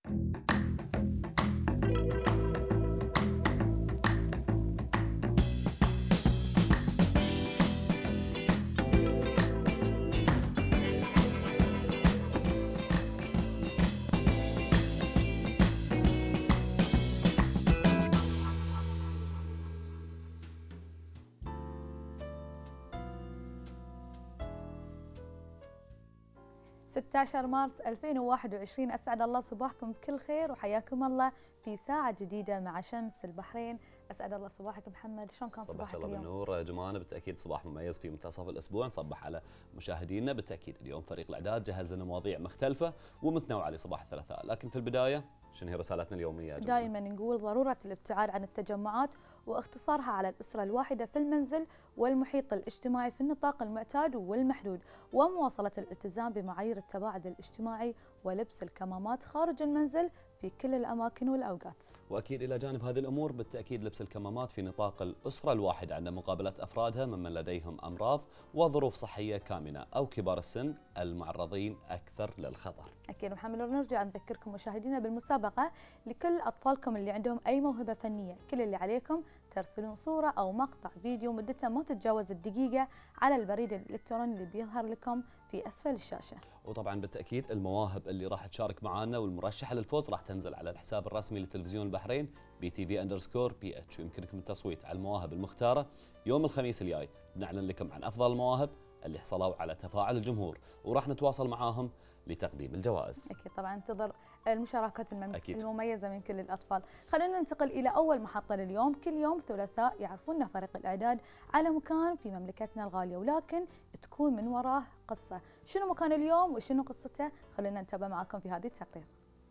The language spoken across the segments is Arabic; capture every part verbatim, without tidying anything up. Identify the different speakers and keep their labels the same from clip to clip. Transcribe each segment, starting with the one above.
Speaker 1: ستة عشر مارس ألفين وواحد وعشرين، أسعد الله صباحكم بكل خير وحياكم الله في ساعة جديدة مع شمس البحرين. أسعد الله صباحك محمد، شلون كان صباحك اليوم؟
Speaker 2: صباح الله بالنور جمانة، بالتأكيد صباح مميز في منتصف الأسبوع. نصبح على مشاهدينا. بالتأكيد اليوم فريق الإعداد جهز لنا مواضيع مختلفة ومتنوعة لصباح الثلاثاء، لكن في البداية شنو هي رسالتنا اليومية؟
Speaker 1: دائما نقول ضرورة الابتعاد عن التجمعات واختصارها على الأسرة الواحدة في المنزل والمحيط الاجتماعي في النطاق المعتاد والمحدود، ومواصلة الالتزام بمعايير التباعد الاجتماعي ولبس الكمامات خارج المنزل في كل الأماكن والأوقات.
Speaker 2: وأكيد إلى جانب هذه الأمور بالتأكيد لبس الكمامات في نطاق الأسرة الواحدة عند مقابلة أفرادها ممن لديهم أمراض وظروف صحية كامنة أو كبار السن المعرضين أكثر للخطر.
Speaker 1: أكيد محمد، ونرجع نذكركم مشاهدينا بالمسابقة لكل أطفالكم اللي عندهم أي موهبة فنية. كل اللي عليكم ترسلون صورة أو مقطع فيديو مدته ما تتجاوز الدقيقة على البريد الإلكتروني اللي بيظهر لكم في أسفل الشاشة.
Speaker 2: وطبعا بالتأكيد المواهب اللي راح تشارك معنا والمرشحة للفوز راح تنزل على الحساب الرسمي لتلفزيون البحرين بي تي في اندرسكور بي اتش، ويمكنكم التصويت على المواهب المختارة. يوم الخميس الجاي بنعلن لكم عن أفضل المواهب اللي حصلوا على تفاعل الجمهور، وراح نتواصل معاهم لتقديم الجوائز.
Speaker 1: أكيد طبعا انتظر المشاركات المم...
Speaker 2: أكيد.
Speaker 1: المميزة من كل الأطفال. خلينا ننتقل إلى أول محطة لليوم. كل يوم ثلاثاء يعرفونا فريق الإعداد على مكان في مملكتنا الغالية، ولكن تكون من وراه قصة. شنو مكان اليوم وشنو قصته؟ خلينا نتابع معاكم في هذه التقرير.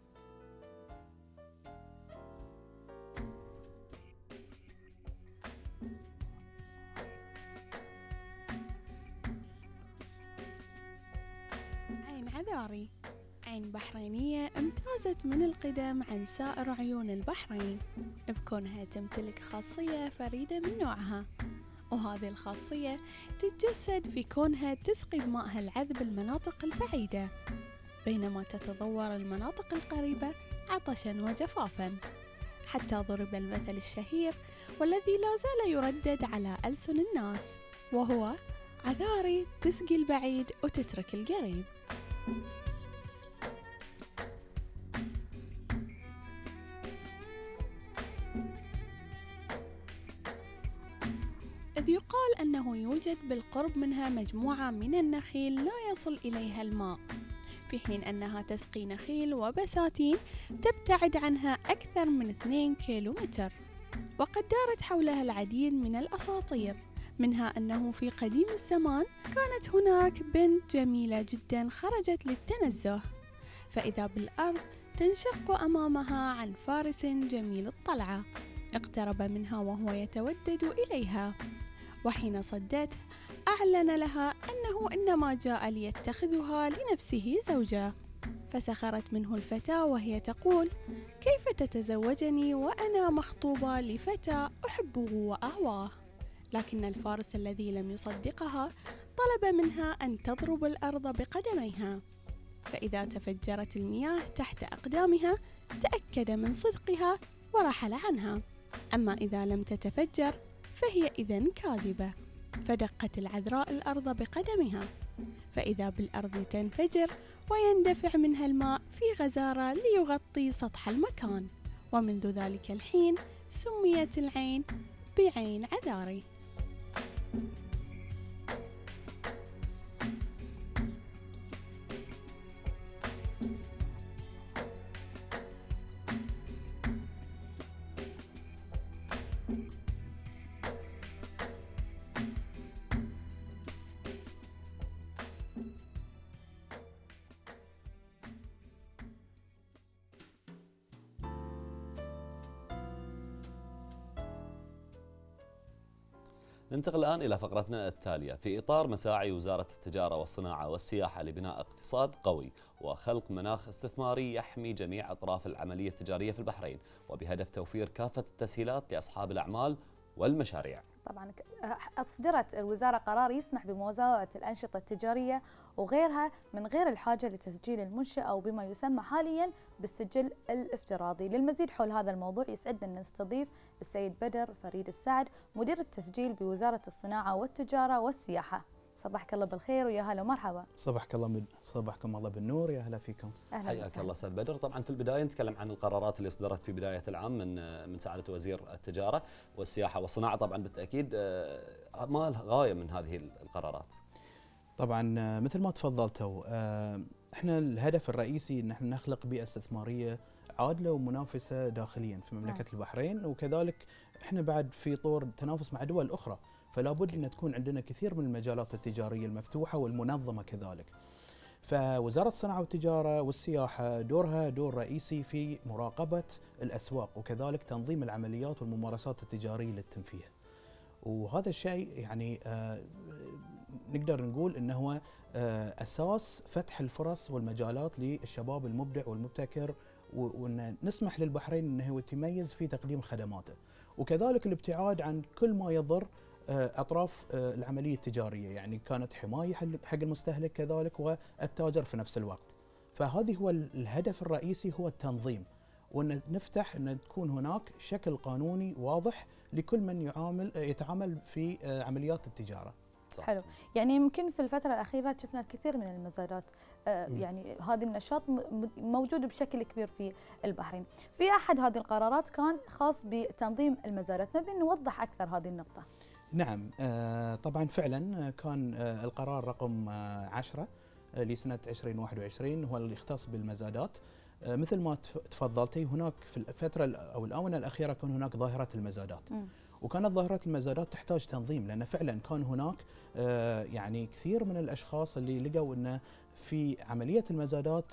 Speaker 3: عين عذاري، عين بحرينية امتازت من القدم عن سائر عيون البحرين بكونها تمتلك خاصية فريدة من نوعها، وهذه الخاصية تتجسد في كونها تسقي بمائها العذب المناطق البعيدة، بينما تتضور المناطق القريبة عطشا وجفافا، حتى ضرب المثل الشهير والذي لا زال يردد على ألسن الناس، وهو عذاري تسقي البعيد وتترك القريب. إذ يقال أنه يوجد بالقرب منها مجموعة من النخيل لا يصل إليها الماء، في حين أنها تسقي نخيل وبساتين تبتعد عنها أكثر من اثنين كيلومتر. وقد دارت حولها العديد من الأساطير، منها أنه في قديم الزمان كانت هناك بنت جميلة جدا خرجت للتنزه، فإذا بالأرض تنشق أمامها عن فارس جميل الطلعة اقترب منها وهو يتودد إليها، وحين صدته أعلن لها أنه إنما جاء ليتخذها لنفسه زوجة، فسخرت منه الفتاة وهي تقول: كيف تتزوجني وأنا مخطوبة لفتى أحبه وأهواه؟ لكن الفارس الذي لم يصدقها طلب منها أن تضرب الأرض بقدميها، فإذا تفجرت المياه تحت أقدامها تأكد من صدقها ورحل عنها، أما إذا لم تتفجر فهي إذن كاذبة، فدقت العذراء الأرض بقدمها، فإذا بالأرض تنفجر ويندفع منها الماء في غزارة ليغطي سطح المكان، ومنذ ذلك الحين سميت العين بعين عذاري.
Speaker 2: ننتقل الآن إلى فقرتنا التالية. في إطار مساعي وزارة التجارة والصناعة والسياحة لبناء اقتصاد قوي وخلق مناخ استثماري يحمي جميع أطراف العملية التجارية في البحرين، وبهدف توفير كافة التسهيلات لأصحاب الأعمال والمشاريع.
Speaker 1: طبعا أصدرت الوزارة قرار يسمح بمزاولة الأنشطة التجارية وغيرها من غير الحاجة لتسجيل المنشأ أو بما يسمى حاليا بالسجل الافتراضي. للمزيد حول هذا الموضوع يسعدنا أن نستضيف السيد بدر فريد السعد مدير التسجيل بوزارة الصناعة والتجارة والسياحة. صباحك الله بالخير ويا هلا ومرحبا.
Speaker 4: صباحك الله من صباحكم الله بالنور، يا هلا فيكم.
Speaker 1: اهلا
Speaker 2: حياك الله استاذ بدر. طبعا في البدايه نتكلم عن القرارات اللي صدرت في بدايه العام من من سعاده وزير التجاره والسياحه والصناعه، طبعا بالتاكيد ما الغايه من هذه القرارات؟
Speaker 4: طبعا مثل ما تفضلتوا، احنا الهدف الرئيسي ان احنا نخلق بيئه استثماريه عادله ومنافسه داخليا في مملكه نعم. البحرين، وكذلك احنا بعد في طور تنافس مع دول اخرى، فلا بد ان تكون عندنا كثير من المجالات التجاريه المفتوحه والمنظمه كذلك. فوزاره الصناعه والتجاره والسياحه دورها دور رئيسي في مراقبه الاسواق وكذلك تنظيم العمليات والممارسات التجاريه للتنفيذ. وهذا الشيء يعني آه نقدر نقول انه هو آه اساس فتح الفرص والمجالات للشباب المبدع والمبتكر، وان نسمح للبحرين انه يتميز في تقديم خدماته، وكذلك الابتعاد عن كل ما يضر اطراف العمليه التجاريه، يعني كانت حمايه حق المستهلك كذلك والتاجر في نفس الوقت. فهذه هو الهدف الرئيسي، هو التنظيم، وان نفتح ان تكون هناك شكل قانوني واضح لكل من يعامل يتعامل في عمليات التجاره.
Speaker 1: صح. حلو، يعني يمكن في الفتره الاخيره شفنا الكثير من المزادات، يعني هذا النشاط موجود بشكل كبير في البحرين. في احد هذه القرارات كان خاص بتنظيم المزادات، نبي نوضح اكثر هذه النقطه.
Speaker 4: نعم، طبعا فعلا كان القرار رقم عشرة لسنة ألفين وواحد وعشرين هو اللي يختص بالمزادات. مثل ما تفضلتي، هناك في الفترة أو الآونة الأخيرة كان هناك ظاهرة المزادات، م. وكانت ظاهرة المزادات تحتاج تنظيم، لأن فعلا كان هناك يعني كثير من الأشخاص اللي لقوا أن في عملية المزادات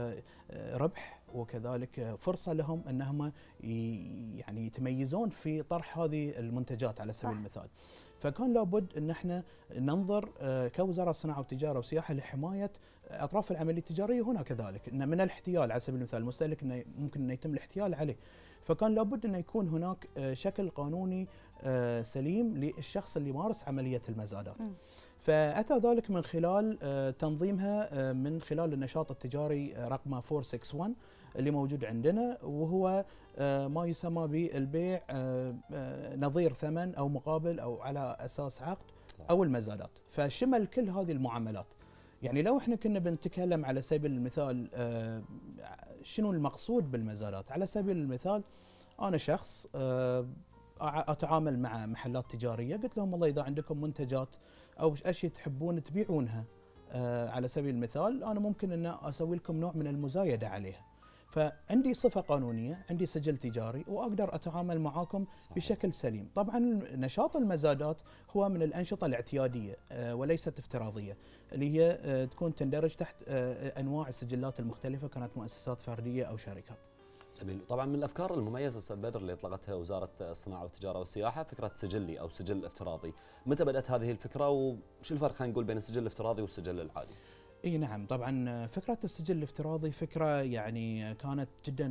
Speaker 4: ربح وكذلك فرصة لهم أنهم يعني يتميزون في طرح هذه المنتجات على سبيل المثال. فكان لابد أن احنا ننظر كوزارة الصناعة والتجارة والسياحة لحماية أطراف العملية التجارية هنا كذلك، إن من الاحتيال على سبيل المثال المستهلك إنه ممكن أن يتم الاحتيال عليه، فكان لابد أن يكون هناك شكل قانوني سليم للشخص اللي يمارس عملية المزادات. م. فأتى ذلك من خلال تنظيمها من خلال النشاط التجاري رقم أربعمئة وواحد وستين اللي موجود عندنا، وهو ما يسمى بالبيع نظير ثمن أو مقابل أو على أساس عقد أو المزادات. فشمل كل هذه المعاملات. يعني لو احنا كنا بنتكلم على سبيل المثال شنو المقصود بالمزادات، على سبيل المثال أنا شخص أتعامل مع محلات تجارية، قلت لهم والله إذا عندكم منتجات أو أشياء تحبون تبيعونها على سبيل المثال، أنا ممكن أن أسوي لكم نوع من المزايدة عليها. فعندي صفة قانونية، عندي سجل تجاري، وأقدر أتعامل معاكم بشكل سليم. طبعا نشاط المزادات هو من الأنشطة الاعتيادية وليست افتراضية، اللي هي تكون تندرج تحت أنواع السجلات المختلفة، كانت مؤسسات فردية أو شركات.
Speaker 2: جميل. طبعا من الافكار المميزه استاذ بدر اللي اطلقتها وزاره الصناعه والتجاره والسياحه فكره سجلي او سجل افتراضي، متى بدات هذه الفكره وش الفرق خلينا نقول بين السجل الافتراضي والسجل العادي؟
Speaker 4: اي نعم، طبعا فكره السجل الافتراضي فكره يعني كانت جدا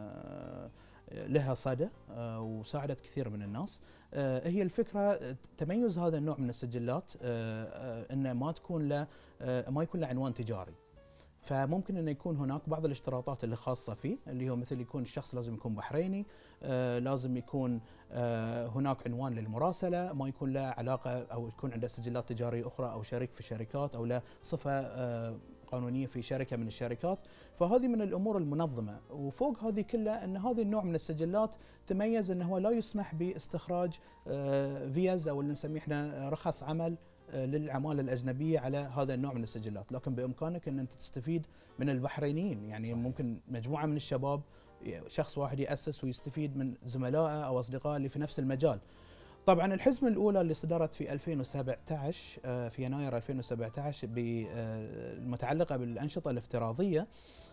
Speaker 4: لها صدى وساعدت كثير من الناس. هي الفكره تميز هذا النوع من السجلات انه ما تكون له ما يكون له عنوان تجاري، فممكن انه يكون هناك بعض الاشتراطات اللي خاصه فيه، اللي هو مثل يكون الشخص لازم يكون بحريني، آه لازم يكون آه هناك عنوان للمراسله، ما يكون له علاقه او يكون عنده سجلات تجاريه اخرى او شريك في شركات او له صفه آه قانونيه في شركه من الشركات. فهذه من الامور المنظمه، وفوق هذه كلها ان هذا النوع من السجلات تميز انه هو لا يسمح باستخراج آه فيز او اللي نسميه احنا رخص عمل للعمالة الأجنبية على هذا النوع من السجلات، لكن بإمكانك أن أنت تستفيد من البحرينيين. يعني صحيح. ممكن مجموعة من الشباب، شخص واحد يأسس ويستفيد من زملائه أو أصدقائه اللي في نفس المجال. طبعا الحزمة الأولى اللي صدرت في ألفين وسبعة عشر في يناير ألفين وسبعة عشر المتعلقة بالأنشطة الافتراضية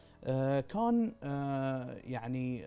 Speaker 4: كان يعني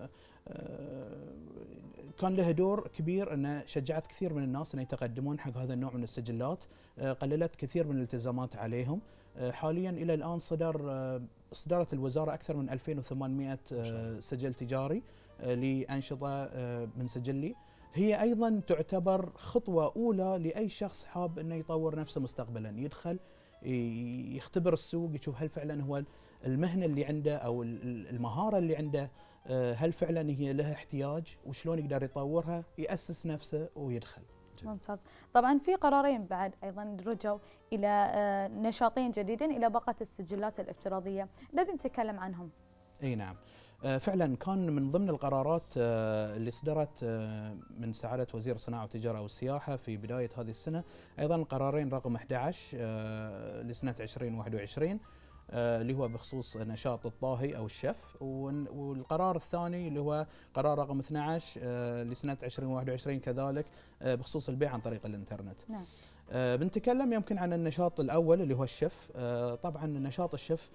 Speaker 4: كان له دور كبير، أنه شجعت كثير من الناس أن يتقدمون حق هذا النوع من السجلات، قللت كثير من الالتزامات عليهم. حاليا إلى الآن صدر صدرت الوزارة أكثر من ألفين وثمانمئة سجل تجاري لأنشطة من سجلي. هي ايضا تعتبر خطوه اولى لاي شخص حاب انه يطور نفسه مستقبلا، يدخل يختبر السوق، يشوف هل فعلا هو المهنه اللي عنده او المهاره اللي عنده هل فعلا هي لها احتياج، وشلون يقدر يطورها، ياسس نفسه ويدخل.
Speaker 1: ممتاز. طبعا في قرارين بعد ايضا رجعوا الى نشاطين جديدين الى باقه السجلات الافتراضيه، نبي نتكلم عنهم.
Speaker 4: اي نعم، فعلا كان من ضمن القرارات اللي صدرت من سعاده وزير الصناعه والتجاره والسياحه في بدايه هذه السنه، ايضا القرارين رقم أحد عشر لسنه ألفين وواحد وعشرين اللي هو بخصوص نشاط الطاهي او الشيف، والقرار الثاني اللي هو قرار رقم اثني عشر لسنه ألفين وواحد وعشرين كذلك بخصوص البيع عن طريق الانترنت.
Speaker 1: نعم.
Speaker 4: بنتكلم يمكن عن النشاط الاول اللي هو الشيف. طبعا نشاط الشيف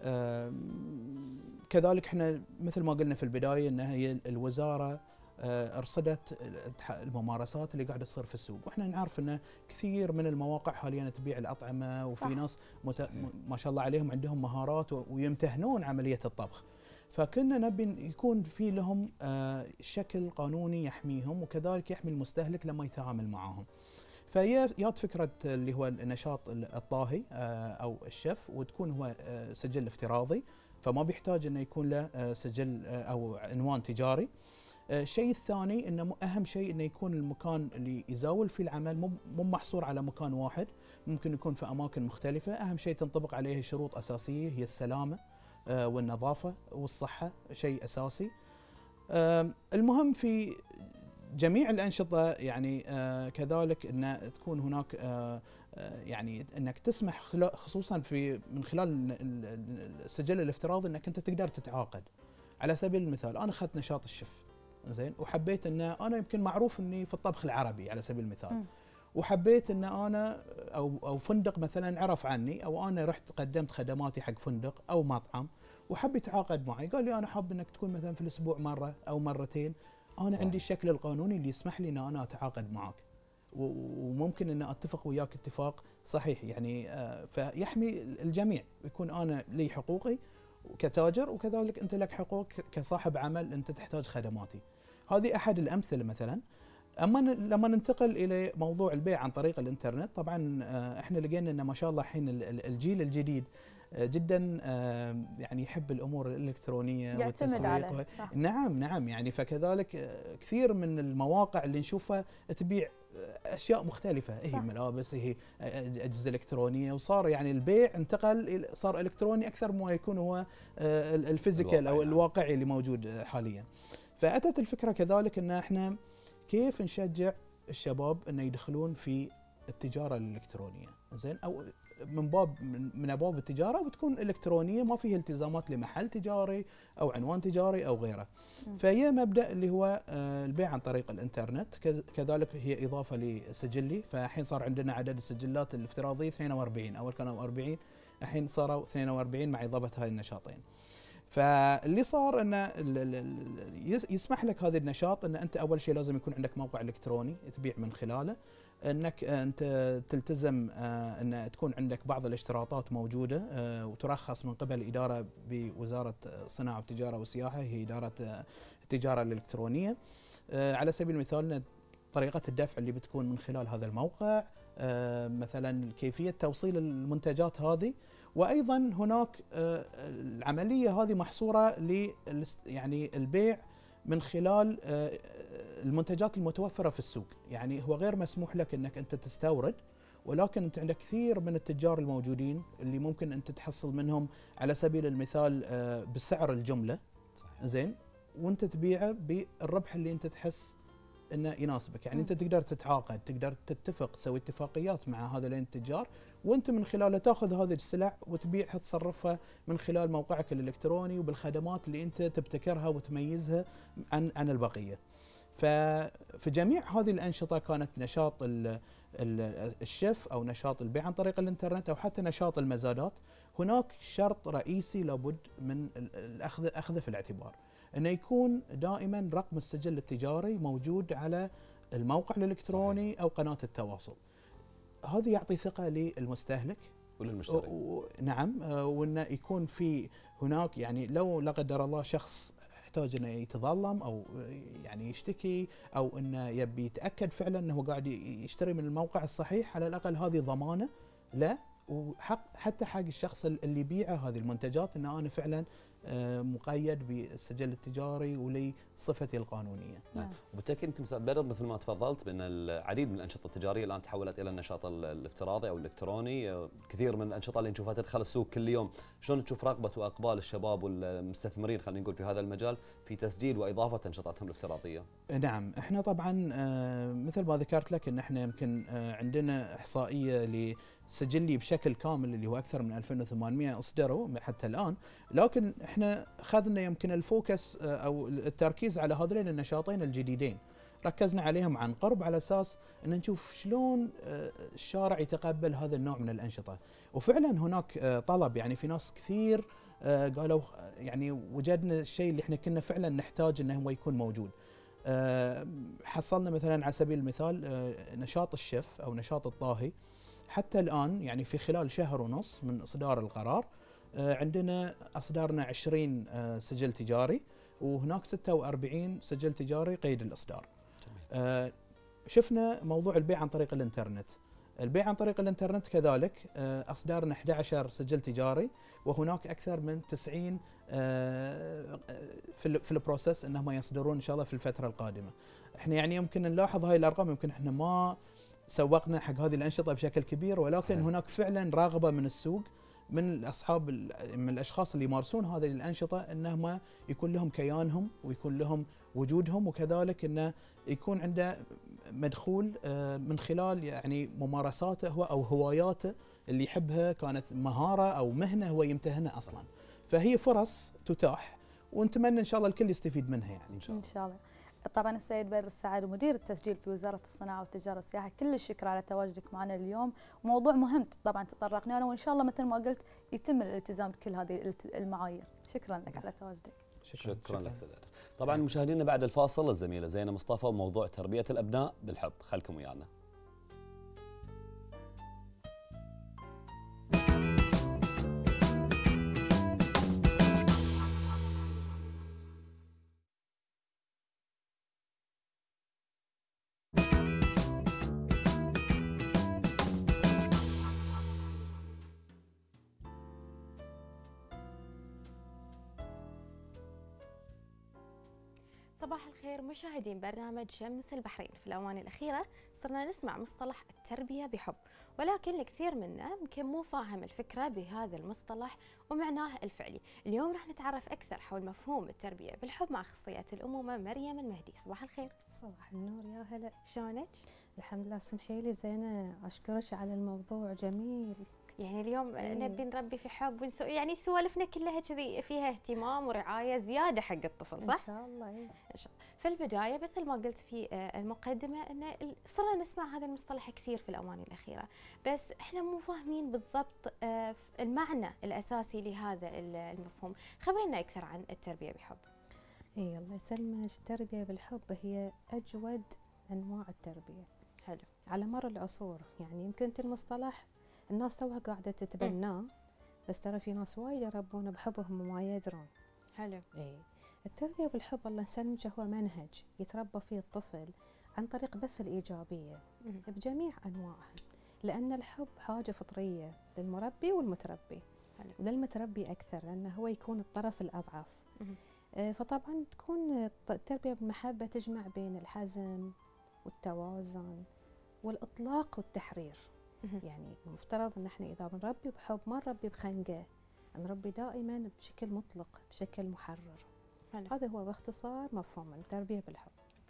Speaker 4: كذلك احنا مثل ما قلنا في البدايه ان هي الوزاره ارصدت الممارسات اللي قاعده تصير في السوق، واحنا نعرف ان كثير من المواقع حاليا تبيع الاطعمه، وفي صح. ناس مت... ما شاء الله عليهم عندهم مهارات ويمتهنون عمليه الطبخ، فكنا نبي يكون في لهم شكل قانوني يحميهم وكذلك يحمي المستهلك لما يتعامل معاهم. فهي جات فكره اللي هو النشاط الطاهي او الشيف، وتكون هو سجل افتراضي، فما بيحتاج انه يكون له سجل او عنوان تجاري. الشيء الثاني انه اهم شيء انه يكون المكان اللي يزاول فيه العمل مو محصور على مكان واحد، ممكن يكون في اماكن مختلفه. اهم شيء تنطبق عليه شروط اساسيه هي السلامه والنظافه والصحه، شيء اساسي. المهم في جميع الأنشطة يعني آه كذلك أن تكون هناك آه يعني أنك تسمح خصوصا في من خلال السجل الافتراضي أنك أنت تقدر تتعاقد. على سبيل المثال أنا أخذت نشاط الشيف زين، وحبيت أن أنا يمكن معروف أني في الطبخ العربي على سبيل المثال، م. وحبيت أن أنا أو أو فندق مثلا عرف عني، أو أنا رحت قدمت خدماتي حق فندق أو مطعم وحب يتعاقد معي، قال لي أنا حاب أنك تكون مثلا في الأسبوع مرة أو مرتين، أنا صح. عندي الشكل القانوني اللي يسمح لي أن أنا أتعاقد معك، وممكن أن أتفق وياك اتفاق صحيح يعني فيحمي الجميع، يكون أنا لي حقوقي كتاجر وكذلك أنت لك حقوق كصاحب عمل أنت تحتاج خدماتي. هذه أحد الأمثلة مثلا. أما لما ننتقل إلى موضوع البيع عن طريق الإنترنت، طبعا إحنا لقينا أن ما شاء الله الحين الجيل الجديد جدا يعني يحب الامور الالكترونيه
Speaker 1: يعتمد عليه.
Speaker 4: نعم نعم يعني فكذلك كثير من المواقع اللي نشوفها تبيع اشياء مختلفه، هي ملابس، هي اجهزه الكترونيه، وصار يعني البيع انتقل صار الكتروني اكثر ما يكون هو الفيزيكال او الواقعي اللي موجود حاليا. فاتت الفكره كذلك ان احنا كيف نشجع الشباب انه يدخلون في التجاره الالكترونيه، زين، او من باب من ابواب التجاره وتكون الكترونيه ما فيها التزامات لمحل تجاري او عنوان تجاري او غيره. م. فهي مبدا اللي هو البيع عن طريق الانترنت، كذلك هي اضافه لسجلي، فالحين صار عندنا عدد السجلات الافتراضيه اثنين وأربعين، اول كانوا أربعين الحين صاروا اثنين وأربعين مع اضافه هاي النشاطين. فاللي صار انه يسمح لك هذا النشاط ان انت اول شيء لازم يكون عندك موقع الكتروني تبيع من خلاله، انك انت تلتزم ان تكون عندك بعض الاشتراطات موجوده وترخص من قبل اداره بوزاره الصناعه والتجاره والسياحه، هي اداره التجاره الالكترونيه. على سبيل المثال طريقه الدفع اللي بتكون من خلال هذا الموقع، مثلا كيفيه توصيل المنتجات هذه، وايضا هناك العمليه هذه محصوره ل يعني البيع من خلال المنتجات المتوفره في السوق، يعني هو غير مسموح لك انك انت تستورد، ولكن انت عندك كثير من التجار الموجودين اللي ممكن انت تحصل منهم على سبيل المثال بسعر الجمله، صحيح. زين، وانت تبيعه بالربح اللي انت تحس انه يناسبك، يعني م. انت تقدر تتعاقد، تقدر تتفق، تسوي اتفاقيات مع هذين التجار، وانت من خلاله تاخذ هذه السلع وتبيعها تصرفها من خلال موقعك الالكتروني وبالخدمات اللي انت تبتكرها وتميزها عن عن البقيه. ففي جميع هذه الانشطه كانت نشاط الشيف او نشاط البيع عن طريق الانترنت او حتى نشاط المزادات، هناك شرط رئيسي لابد من الاخذ اخذه في الاعتبار، انه يكون دائما رقم السجل التجاري موجود على الموقع الالكتروني او قناه التواصل. هذا يعطي ثقه للمستهلك
Speaker 2: وللمشتري.
Speaker 4: نعم، وانه يكون في هناك يعني لو لا قدر الله شخص يحتاج انه يتظلم او يعني يشتكي او انه يبي يتاكد فعلا انه قاعد يشتري من الموقع الصحيح، على الاقل هذه ضمانه له، وحق حتى حق الشخص اللي يبيع هذه المنتجات ان انا فعلا مقيد بالسجل التجاري ولصفتي القانونيه.
Speaker 2: نعم. وبالتاكيد يمكن استاذ بدر مثل ما تفضلت بان العديد من الانشطه التجاريه الان تحولت الى النشاط الافتراضي او الالكتروني، كثير من الانشطه اللي نشوفها تدخل السوق كل يوم، شلون تشوف رغبه واقبال الشباب والمستثمرين خلينا نقول في هذا المجال في تسجيل واضافه انشطتهم الافتراضيه؟
Speaker 4: نعم، احنا طبعا مثل ما ذكرت لك ان احنا يمكن عندنا احصائيه لسجلي بشكل كامل اللي هو اكثر من ألفين وثمانمئة اصدروا حتى الان، لكن احنا اخذنا يمكن الفوكس او التركيز على هذين النشاطين الجديدين، ركزنا عليهم عن قرب على اساس ان نشوف شلون الشارع يتقبل هذا النوع من الانشطه، وفعلا هناك طلب، يعني في ناس كثير قالوا يعني وجدنا الشيء اللي احنا كنا فعلا نحتاج انه هو يكون موجود. حصلنا مثلا على سبيل المثال نشاط الشيف او نشاط الطاهي، حتى الان يعني في خلال شهر ونص من اصدار القرار عندنا اصدرنا عشرين سجل تجاري، وهناك ستة وأربعين سجل تجاري قيد الاصدار. جميل. شفنا موضوع البيع عن طريق الانترنت، البيع عن طريق الانترنت كذلك اصدرنا أحد عشر سجل تجاري، وهناك اكثر من تسعين في في البروسيس انهم يصدرون ان شاء الله في الفتره القادمه. احنا يعني يمكن نلاحظ هاي الارقام، يمكن احنا ما سوقنا حق هذه الانشطه بشكل كبير، ولكن صحيح. هناك فعلا رغبه من السوق من اصحاب من الاشخاص اللي يمارسون هذه الانشطه انهم يكون لهم كيانهم ويكون لهم وجودهم، وكذلك انه يكون عنده مدخول من خلال يعني ممارساته هو او هواياته اللي يحبها، كانت مهاره او مهنه هو يمتهنها اصلا. فهي فرص تتاح، ونتمنى ان شاء الله الكل يستفيد منها يعني.
Speaker 1: ان شاء الله. ان شاء الله. طبعا السيد بدر السعد مدير التسجيل في وزاره الصناعه والتجاره والسياحه، كل الشكر على تواجدك معنا اليوم، موضوع مهم طبعا تطرقنا له، وان شاء الله مثل ما قلت يتم الالتزام بكل هذه المعايير. شكرا لك على تواجدك.
Speaker 2: شكرا, شكرا لك سيد بدر. طبعا مشاهدينا بعد الفاصل الزميله زينه مصطفى وموضوع تربيه الابناء بالحب، خلكم ويانا.
Speaker 5: صباح الخير مشاهدين برنامج شمس البحرين. في الآونة الأخيرة صرنا نسمع مصطلح التربية بحب، ولكن الكثير منا يمكن مو فاهم الفكرة بهذا المصطلح ومعناه الفعلي. اليوم راح نتعرف أكثر حول مفهوم التربية بالحب مع أخصائية الأمومة مريم المهدي. صباح الخير.
Speaker 6: صباح النور، يا هلا.
Speaker 5: شلونك؟
Speaker 6: الحمد لله. سمحي لي زينة، أشكرك على الموضوع جميل.
Speaker 5: يعني اليوم إيه؟ نبي نربي في حب ونسو... يعني سوالفنا كلها كذي فيها اهتمام ورعايه زياده حق الطفل، صح؟
Speaker 6: ان شاء الله. إيه؟
Speaker 5: ان شاء الله. في البدايه مثل ما قلت في المقدمه ان صرنا نسمع هذا المصطلح كثير في الاواني الاخيره، بس احنا مو فاهمين بالضبط المعنى الاساسي لهذا المفهوم. خبرينا اكثر عن التربيه بحب.
Speaker 6: اي الله يسلمك. التربيه بالحب هي اجود انواع التربيه.
Speaker 5: حلو.
Speaker 6: على مر العصور، يعني يمكن المصطلح الناس توها قاعدة تتبناه، بس ترى في ناس وايد يربون بحبهم وما يدرون.
Speaker 5: حلو.
Speaker 6: اي التربية بالحب الله يسلمك هو منهج يتربى فيه الطفل عن طريق بث الإيجابية مم. بجميع أنواعها، لأن الحب حاجة فطرية للمربي والمتربي. حلو. وللمتربي أكثر لأنه هو يكون الطرف الأضعف. آه فطبعا تكون التربية بالمحبة تجمع بين الحزم والتوازن والإطلاق والتحرير. يعني المفترض ان احنا اذا بنربي بحب ما نربي بخنقه، نربي دائما بشكل مطلق بشكل محرر. حلو. هذا هو باختصار مفهوم التربيه بالحب.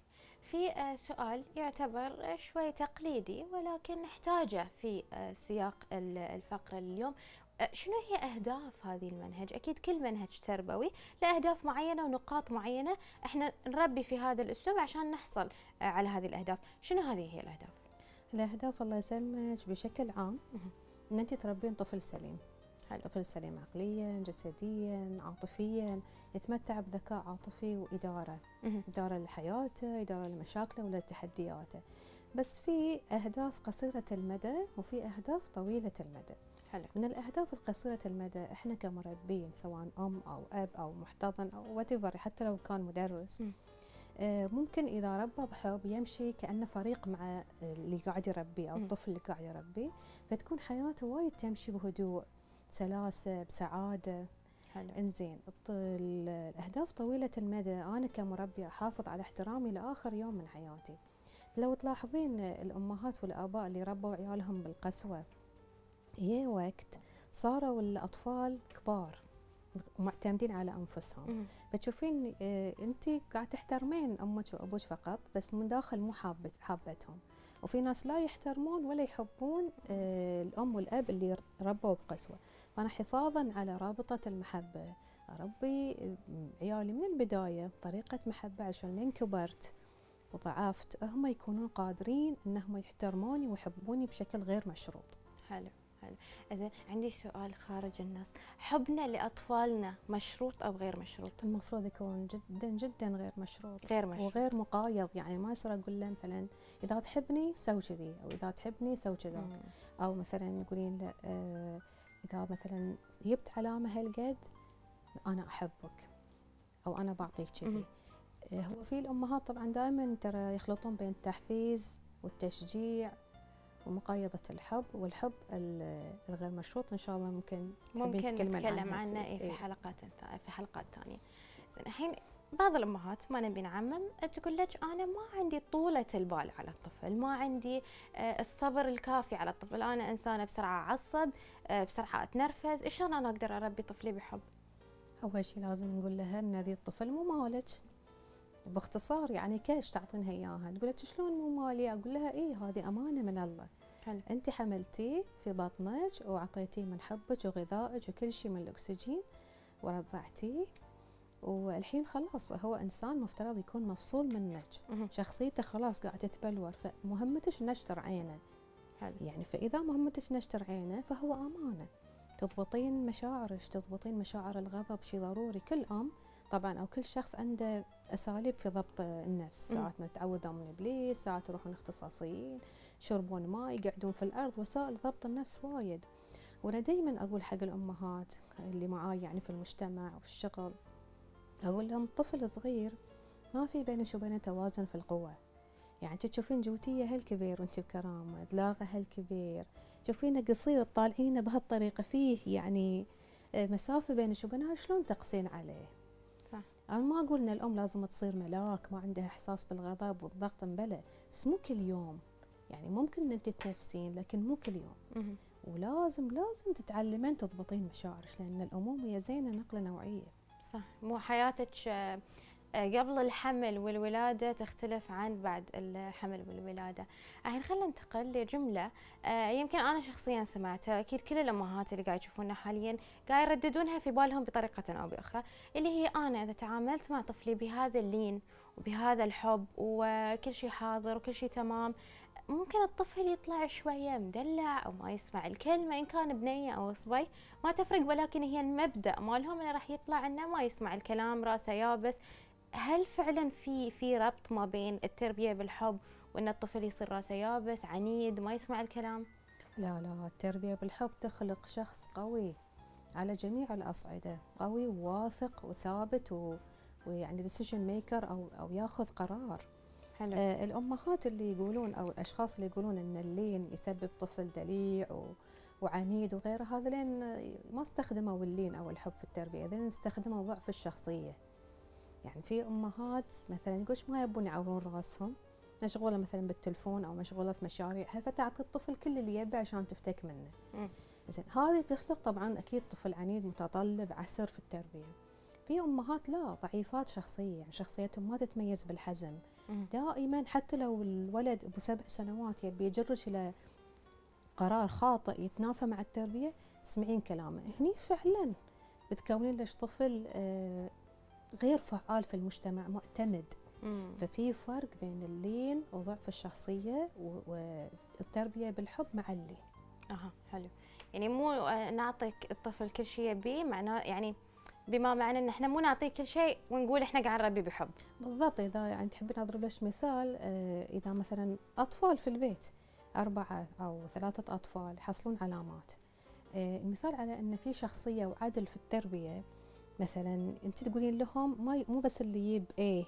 Speaker 5: في سؤال يعتبر شوي تقليدي ولكن نحتاجه في سياق الفقره اليوم، شنو هي اهداف هذه المنهج؟ اكيد كل منهج تربوي له اهداف معينه ونقاط معينه احنا نربي في هذا الاسلوب عشان نحصل على هذه الاهداف، شنو هذه هي الاهداف؟
Speaker 6: الأهداف الله يسلمك بشكل عام أن أنت تربين طفل سليم.
Speaker 5: حلو.
Speaker 6: طفل سليم عقليا، جسديا، عاطفيا، يتمتع بذكاء عاطفي وإدارة. مه. إدارة لحياته، إدارة لمشاكله ولتحدياته. بس في أهداف قصيرة المدى وفي أهداف طويلة المدى.
Speaker 5: حلو.
Speaker 6: من الأهداف القصيرة المدى إحنا كمربين سواء أم أو أب أو محتضن أو whatever حتى لو كان مدرس
Speaker 5: م.
Speaker 6: آه ممكن إذا ربى بحب يمشي كأنه فريق مع اللي قاعد يربيه أو
Speaker 5: م.
Speaker 6: الطفل اللي قاعد يربيه، فتكون حياته وايد تمشي بهدوء سلاسة بسعادة.
Speaker 5: حلو.
Speaker 6: انزين الأهداف طويلة المدى أنا كمربية أحافظ على احترامي لآخر يوم من حياتي. لو تلاحظين الأمهات والآباء اللي ربوا عيالهم بالقسوة هي وقت صاروا الأطفال كبار ومعتمدين على أنفسهم،
Speaker 5: مم.
Speaker 6: فتشوفين آه أنت قاعد تحترمين أمك وأبوك فقط بس من داخل مو حابت حابتهم، وفي ناس لا يحترمون ولا يحبون آه الأم والأب اللي ربوا بقسوة. فأنا حفاظا على رابطة المحبة أربي عيالي من البداية طريقة محبة عشان لين كبرت وضعفت هم يكونون قادرين انهم يحترموني ويحبوني بشكل غير مشروط.
Speaker 5: حلو حلو. إذا عندي سؤال خارج النص، حبنا لأطفالنا مشروط أو غير مشروط؟
Speaker 6: المفروض يكون جدا جدا غير مشروط.
Speaker 5: غير مشروط.
Speaker 6: وغير مقايض، يعني ما يصير اقول له مثلا اذا تحبني سوي كذي او اذا تحبني سوي كذا، او مثلا تقولين له آه اذا مثلا جبت علامة هالقد انا احبك او انا بعطيك كذي. هو في الأمهات طبعا دائما ترى يخلطون بين التحفيز والتشجيع ومقايضة الحب والحب الغير مشروط. إن شاء الله ممكن
Speaker 5: ممكن نتكلم عنه في, في حلقات في حلقات ثانية. الحين بعض الأمهات ما نبي نعمم تقول لك أنا ما عندي طولة البال على الطفل، ما عندي الصبر الكافي على الطفل، أنا إنسانة بسرعة أعصب، بسرعة أتنرفز، شلون أنا أقدر أربي طفلي بحب؟
Speaker 6: أول شيء لازم نقول لها إن ذي الطفل مو مالك. باختصار يعني كاش تعطينها اياها، تقول لك شلون مو مالي؟ اقول لها ايه هذه امانه من الله.
Speaker 5: حلو.
Speaker 6: انت حملتيه في بطنك واعطيتيه من حبك وغذائك وكل شيء من الاكسجين ورضعتيه، والحين خلاص هو انسان مفترض يكون مفصول منك. شخصيته خلاص قاعده تتبلور، فمهمتك نشتر عينه.
Speaker 5: حلو.
Speaker 6: يعني فاذا مهمتك نشتر عينه فهو امانه. تضبطين مشاعرك، تضبطين مشاعر الغضب، شيء ضروري. كل ام طبعا او كل شخص عنده اساليب في ضبط النفس، ساعات نتعوذون من ابليس، ساعات يروحون اختصاصيين، يشربون ماء، يقعدون في الارض، وسائل ضبط النفس وايد. وانا دائما اقول حق الامهات اللي معاي يعني في المجتمع وفي الشغل، اقول لهم الطفل صغير ما في بينك وبينه توازن في القوه. يعني تشوفين جوتيه هالكبير وانت بكرامه، دلاغه هالكبير، تشوفينه قصير تطالعينه بهالطريقه، فيه يعني مسافه بينك وبينها، شلون تقسين عليه؟
Speaker 5: صح.
Speaker 6: أنا ما أقول إن الأم لازم تصير ملاك ما عندها إحساس بالغضب والضغط مبلى، بس مو كل يوم. يعني ممكن إن أنت تنفسين لكن مو كل يوم.
Speaker 5: مم.
Speaker 6: ولازم لازم تتعلمين تضبطين مشاعرك، لأن الأمومة زينة نقلة نوعية.
Speaker 5: صح. مو حياتك قبل الحمل والولادة تختلف عن بعد الحمل والولادة. الحين خلينا ننتقل لجملة يمكن أنا شخصيا سمعتها، أكيد كل الأمهات اللي قاعد يشوفونها حاليا قاعد يرددونها في بالهم بطريقة أو بأخرى، اللي هي أنا إذا تعاملت مع طفلي بهذا اللين وبهذا الحب وكل شيء حاضر وكل شيء تمام، ممكن الطفل يطلع شوية مدلع أو ما يسمع الكلمة، إن كان بنية أو صبي ما تفرق، ولكن هي المبدأ مالهم إنه راح يطلع إنه ما يسمع الكلام، راسه يابس. هل فعلا في في ربط ما بين التربية بالحب وإن الطفل يصير راسه يابس عنيد ما يسمع الكلام؟
Speaker 6: لا لا، التربية بالحب تخلق شخص قوي على جميع الأصعدة، قوي وواثق وثابت و... ويعني decision maker أو أو ياخذ قرار.
Speaker 5: حلو.
Speaker 6: آه الأمهات اللي يقولون أو الأشخاص اللي يقولون إن اللين يسبب طفل دليع و... وعنيد وغيره، هذا لين ما استخدموا اللين أو الحب في التربية، لين استخدموا ضعف الشخصية. يعني في أمهات مثلا يقولش ما يبون يعورون راسهم، مشغولة مثلا بالتلفون أو مشغولة في مشاريعها، فتعطي الطفل كل اللي يبي عشان تفتك منه. زين هذه بتخلق طبعا أكيد طفل عنيد متطلب عسر في التربية. في أمهات لا، ضعيفات شخصية، يعني شخصيتهم ما تتميز بالحزم.
Speaker 5: مم.
Speaker 6: دائما حتى لو الولد أبو سبع سنوات يبي يجرك إلى قرار خاطئ يتنافى مع التربية، تسمعين كلامه، هني فعلا بتكونين لش طفل آه غير فعال في المجتمع، معتمد.
Speaker 5: مم.
Speaker 6: ففي فرق بين اللين وضعف الشخصية والتربية بالحب مع اللين.
Speaker 5: اها حلو. يعني مو نعطي الطفل كل شيء يبيه، معناه يعني بما معنى ان احنا مو نعطيه كل شيء ونقول احنا قاعد نربي بحب. بالضبط.
Speaker 6: اذا يعني تحبين اضرب لك مثال، اذا مثلا اطفال في البيت اربعة او ثلاثة اطفال يحصلون علامات، آه، المثال على ان في شخصيه وعدل في التربيه، مثلا انت تقولين لهم ما ي- مو بس اللي يجيب ايه،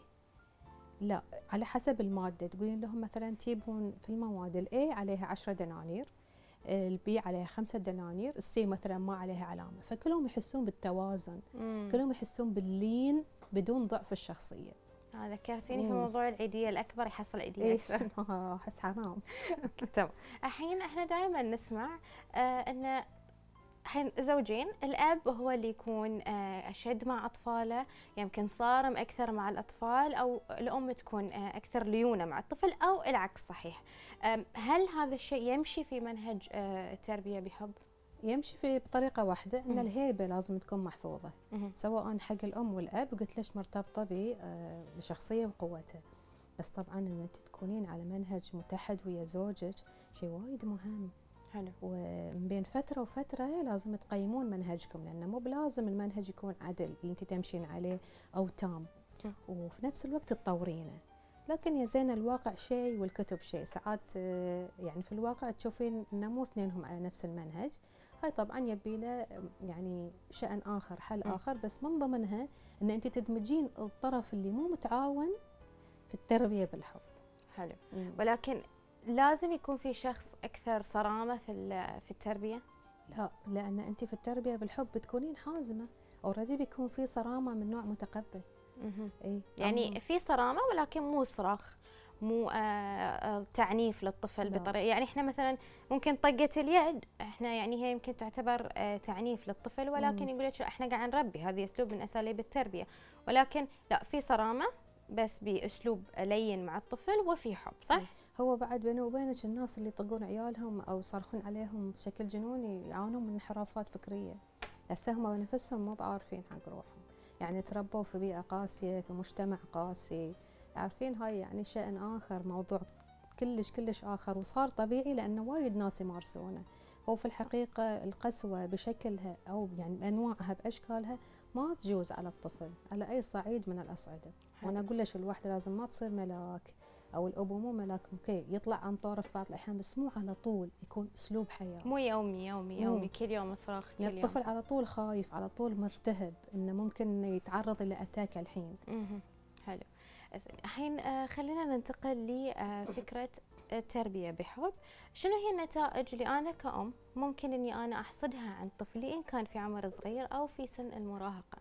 Speaker 6: لا على حسب الماده، تقولين لهم مثلا تجيبون في المواد الاي عليها عشرة دنانير، البي عليها خمسة دنانير، السي مثلا ما عليها علامه، فكلهم يحسون بالتوازن،
Speaker 5: مم.
Speaker 6: كلهم يحسون باللين بدون ضعف الشخصيه.
Speaker 5: آه، ذكرتيني في
Speaker 6: مم.
Speaker 5: موضوع العيديه الاكبر يحصل عيديه
Speaker 6: ايه
Speaker 5: اكثر.
Speaker 6: احس حرام.
Speaker 5: تمام. الحين احنا دائما نسمع آه ان الحين زوجين، الاب هو اللي يكون آه اشد مع اطفاله، يمكن صارم اكثر مع الاطفال، او الام تكون آه اكثر ليونه مع الطفل، او العكس صحيح. آم، هل هذا الشيء يمشي في منهج آه التربيه بحب؟
Speaker 6: يمشي في بطريقه واحده، ان
Speaker 5: مم.
Speaker 6: الهيبه لازم تكون محفوظه،
Speaker 5: مهم.
Speaker 6: سواء حق الام والاب، قلت ليش مرتبطه ب- آه، بشخصيه وقوتها. بس طبعا ان انت تكونين على منهج متحد ويا زوجك شيء وايد مهم،
Speaker 5: حلو.
Speaker 6: ومن بين فتره وفتره لازم تقيمون منهجكم، لانه مو بلازم المنهج يكون عدل اللي انت تمشين عليه او تام،
Speaker 5: مم.
Speaker 6: وفي نفس الوقت تطورينه. لكن يا زين الواقع شيء والكتب شيء، ساعات آه، يعني في الواقع تشوفين ان مو اثنينهم على نفس المنهج، هاي طبعا يبي له يعني شأن اخر، حل
Speaker 5: مم.
Speaker 6: اخر، بس من ضمنها ان انت تدمجين الطرف اللي مو متعاون في التربيه بالحب.
Speaker 5: حلو.
Speaker 6: مم.
Speaker 5: ولكن لازم يكون في شخص اكثر صرامه في ال- في التربيه.
Speaker 6: لا، لان انت في التربيه بالحب بتكونين حازمه، اوريدي بيكون في صرامه من نوع متقبل.
Speaker 5: مهم.
Speaker 6: اي
Speaker 5: يعني في صرامه ولكن مو صراخ، مو آه آه تعنيف للطفل
Speaker 6: لا.
Speaker 5: بطريقه، يعني احنا مثلا ممكن طقه اليد احنا يعني هي يمكن تعتبر آه تعنيف للطفل، ولكن
Speaker 6: مم.
Speaker 5: يقول لك احنا قاعد نربي، هذه اسلوب من اساليب التربيه، ولكن لا، في صرامه بس باسلوب لين مع الطفل وفي حب، صح؟
Speaker 6: هو بعد بيني وبينك الناس اللي يطقون عيالهم او يصرخون عليهم بشكل جنوني يعانون من انحرافات فكريه، هسه هم بنفسهم مو بعارفين حق روحهم، يعني تربوا في بيئه قاسيه، في مجتمع قاسي، عارفين هاي يعني شأن اخر، موضوع كلش كلش اخر، وصار طبيعي لانه وايد ناس يمارسونه. هو في الحقيقه القسوه بشكلها او يعني بانواعها باشكالها ما تجوز على الطفل على اي صعيد من الاصعده. وانا اقول لك الوحده لازم ما تصير ملاك، او الابو مو ملاك، اوكي يطلع عن طوره في بعض الاحيان، بس مو على طول، يكون اسلوب حياه.
Speaker 5: مو يومي يومي
Speaker 6: مو.
Speaker 5: يومي كل يوم صراخ كل
Speaker 6: يعني
Speaker 5: يوم.
Speaker 6: الطفل على طول خايف، على طول مرتهب، انه ممكن يتعرض الى اتاك الحين.
Speaker 5: مهم. حلو. زين، الحين آه، خلينا ننتقل لفكرة التربية بحب. شنو هي النتائج اللي أنا كأم ممكن إني أنا أحصدها عن طفلي إن كان في عمر صغير أو في سن المراهقة؟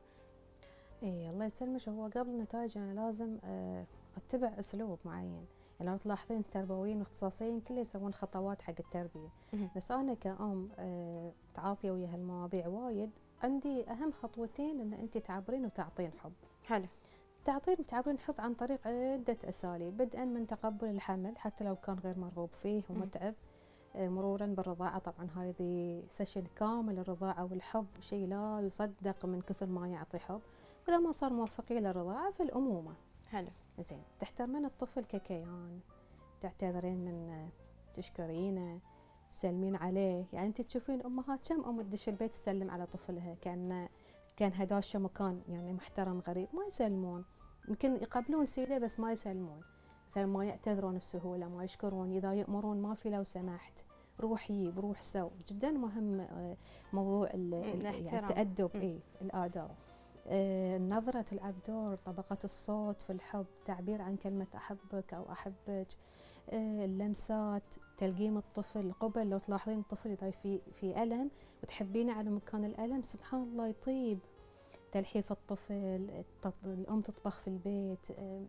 Speaker 6: اي الله يسلمك، هو قبل النتائج انا لازم آه، اتبع اسلوب معين، يعني لو تلاحظين التربويين واختصاصيين كله يسوون خطوات حق التربيه،
Speaker 5: مهم.
Speaker 6: بس انا كأم آه، تعاطيه ويا هالمواضيع وايد، عندي اهم خطوتين ان انت تعبرين وتعطين حب.
Speaker 5: حلو.
Speaker 6: تعطين وتعبرين حب عن طريق عدة أساليب، بدءا من تقبل الحمل حتى لو كان غير مرغوب فيه ومتعب، آه، مرورا بالرضاعة، طبعا هذه سيشن كامل، الرضاعة والحب شيء لا يصدق من كثر ما يعطي حب، وإذا ما صار موفقين للرضاعة في الأمومة.
Speaker 5: حلو.
Speaker 6: زين، تحترمين الطفل ككيان، تعتذرين من تشكرينه، تسلمين عليه، يعني انت تشوفين امهات كم ام تدش البيت تسلم على طفلها كان كان هداشه مكان يعني محترم غريب، ما يسلمون، يمكن يقبلون سيده بس ما يسلمون، فما يعتذرون بسهوله، ما يشكرون، اذا يامرون ما في لو سمحت، روح جيب، روح سو، جدا مهم آه، موضوع ال- ال- يعني
Speaker 5: الاحترام.
Speaker 6: التأدب،
Speaker 5: مم.
Speaker 6: اي الآداب. آه، نظرة تلعب دور، طبقة الصوت في الحب، تعبير عن كلمة أحبك أو أحبك، آه، اللمسات، تلقيم الطفل قبل، لو تلاحظين الطفل إذا في في ألم وتحبينه على مكان الألم سبحان الله يطيب، تلحيف الطفل، التط- الأم تطبخ في البيت، آه،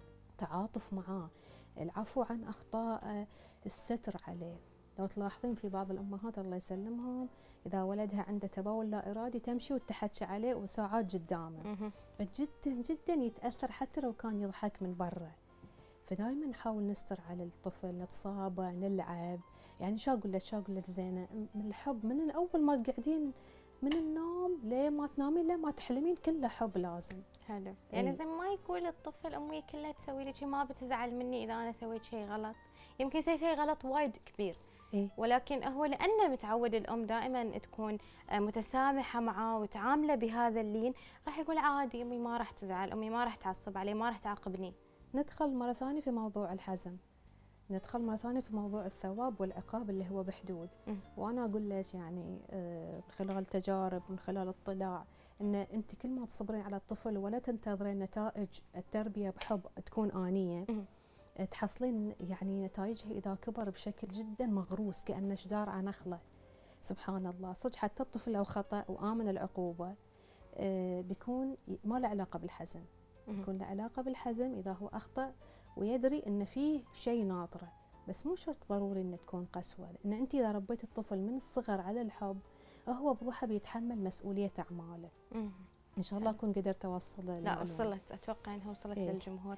Speaker 6: تعاطف معاه، العفو عن أخطائه، الستر عليه. لو تلاحظين في بعض الأمهات الله يسلمهم إذا ولدها عنده تبول لا إرادي تمشي وتحكي عليه وساعات قدامه،
Speaker 5: مهم.
Speaker 6: فجدا جدا يتأثر حتى لو كان يضحك من برا. فدائما نحاول نستر على الطفل، نتصابه، نلعب، يعني شو أقول لك شو أقول لك زينة، من الحب من أول ما تقعدين من النوم لين ما تنامين لين ما تحلمين كله حب لازم.
Speaker 5: حلو. يعني
Speaker 6: إي.
Speaker 5: زي ما يقول الطفل امي كلها تسوي لي شيء، ما بتزعل مني اذا انا سويت شيء غلط، يمكن يسوي شيء غلط وايد كبير،
Speaker 6: إيه.
Speaker 5: ولكن هو لانه متعود الام دائما تكون آه، متسامحه معاه وتعامله بهذا اللين، راح يقول عادي، امي ما راح تزعل، امي ما راح تعصب علي، ما راح تعاقبني.
Speaker 6: ندخل مرة ثانية في موضوع الحزم، ندخل مرة ثانية في موضوع الثواب والعقاب اللي هو بحدود.
Speaker 5: م.
Speaker 6: وأنا أقول لك يعني آه، من خلال تجارب ومن خلال اطلاع أن أنت كل ما تصبرين على الطفل ولا تنتظرين نتائج التربية بحب تكون آنية،
Speaker 5: م.
Speaker 6: تحصلين يعني نتائجها إذا كبر بشكل جدا مغروس كأنه شجار على نخلة. سبحان الله، صدق حتى الطفل لو خطأ وآمن العقوبة آه، بيكون ما له علاقة بالحزم، يكون له علاقة بالحزم إذا هو أخطأ ويدري أن فيه شيء ناطره، بس مو شرط ضروري أن تكون قسوة، لأن أنت إذا ربيت الطفل من الصغر على الحب هو بروحه بيتحمل مسؤولية أعماله. إن شاء الله أكون قدرت أوصل
Speaker 5: لا
Speaker 6: المعلومة.
Speaker 5: وصلت، أتوقع أنها وصلت
Speaker 6: إيه.
Speaker 5: للجمهور.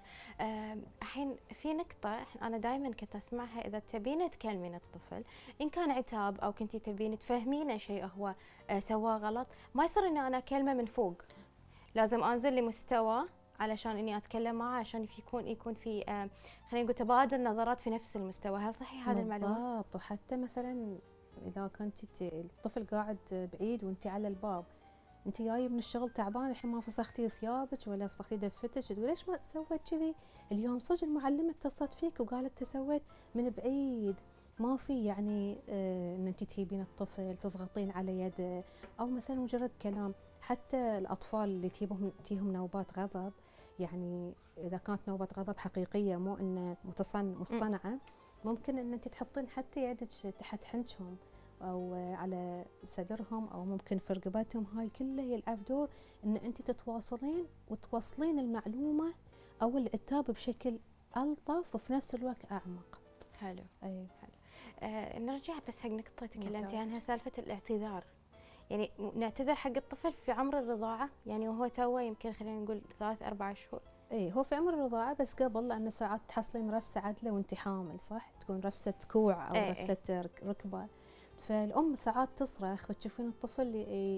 Speaker 5: الحين في نقطة أنا دائما كنت أسمعها، إذا تبين تكلمين الطفل إن كان عتاب أو كنتي تبين تفهمينه شيء هو آه سواه غلط، ما يصير إني أنا أكلمه من فوق، لازم أنزل لمستوى علشان إني أتكلم معه، عشان يكون يكون في آه خلينا نقول تبادل نظرات في نفس المستوى. هل صحيح هذا المعلومة؟
Speaker 6: بالضبط. وحتى مثلا إذا كنت الطفل قاعد بعيد وأنت على الباب، انت جاي من الشغل تعبان الحين ما فسختي ثيابك ولا فسختي دفتك، تقول ليش ما سويت كذي اليوم؟ صدق المعلمه اتصلت فيك وقالت تسويت من بعيد. ما في يعني اه ان انت تجيبين الطفل تضغطين على يده او مثلا مجرد كلام. حتى الاطفال اللي تجيبهم تجيهم نوبات غضب، يعني اذا كانت نوبه غضب حقيقيه مو ان متصن مصطنعه، ممكن ان انت تحطين حتى يدك تحت حنكهم او على صدرهم او ممكن في رقبتهم. هاي كلها يلعب دور ان انت تتواصلين وتوصلين المعلومه او العتاب بشكل الطف وفي نفس الوقت اعمق.
Speaker 5: حلو.
Speaker 6: اي
Speaker 5: حلو. آه نرجع بس حق نقطه تكلمتي
Speaker 6: ممتاز.
Speaker 5: عنها، سالفه الاعتذار. يعني نعتذر حق الطفل في عمر الرضاعه، يعني وهو توه يمكن خلينا نقول ثلاث اربع شهور.
Speaker 6: اي هو في عمر الرضاعه، بس قبل، لان ساعات تحصلين رفسه عدله وانت حامل، صح؟ تكون رفسه كوع او
Speaker 5: ايه
Speaker 6: رفسه ايه. ركبه، فالام ساعات تصرخ وتشوفين الطفل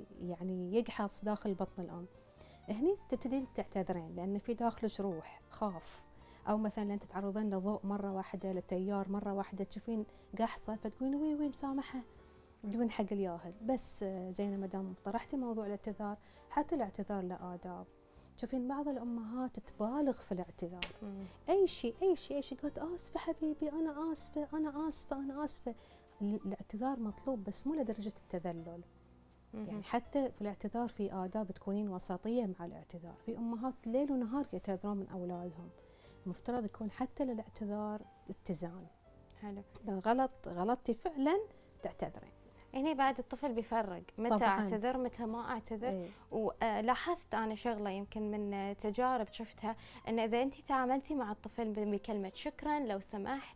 Speaker 6: يعني يقحص داخل بطن الام. هني تبتدين تعتذرين لان في داخلك روح خاف، او مثلا انت تتعرضين لضوء مره واحده، لتيار مره واحده، تشوفين قحصه فتقولين وي وي مسامحه بدون حق الياهل. بس زينه مدام طرحتي موضوع الاعتذار، حتى الاعتذار له آداب. تشوفين بعض الامهات تبالغ في الاعتذار،
Speaker 5: مم.
Speaker 6: اي شيء اي شيء اي شيء، قالت اسفه حبيبي انا اسفه انا اسفه انا اسفه. الاعتذار مطلوب بس مو لدرجه التذلل. يعني حتى في الاعتذار في آداب، تكونين وسطية مع الاعتذار. في أمهات ليل ونهار يعتذرون من أولادهم، المفترض يكون حتى للاعتذار اتزان.
Speaker 5: حلو.
Speaker 6: إذا غلط غلطتي فعلا تعتذرين.
Speaker 5: هني بعد الطفل بيفرق متى
Speaker 6: طبعاً.
Speaker 5: اعتذر متى ما اعتذر.
Speaker 6: ايه.
Speaker 5: ولاحظت انا شغله يمكن من تجارب شفتها، ان اذا انت تعاملتي مع الطفل بكلمه شكرا لو سمحت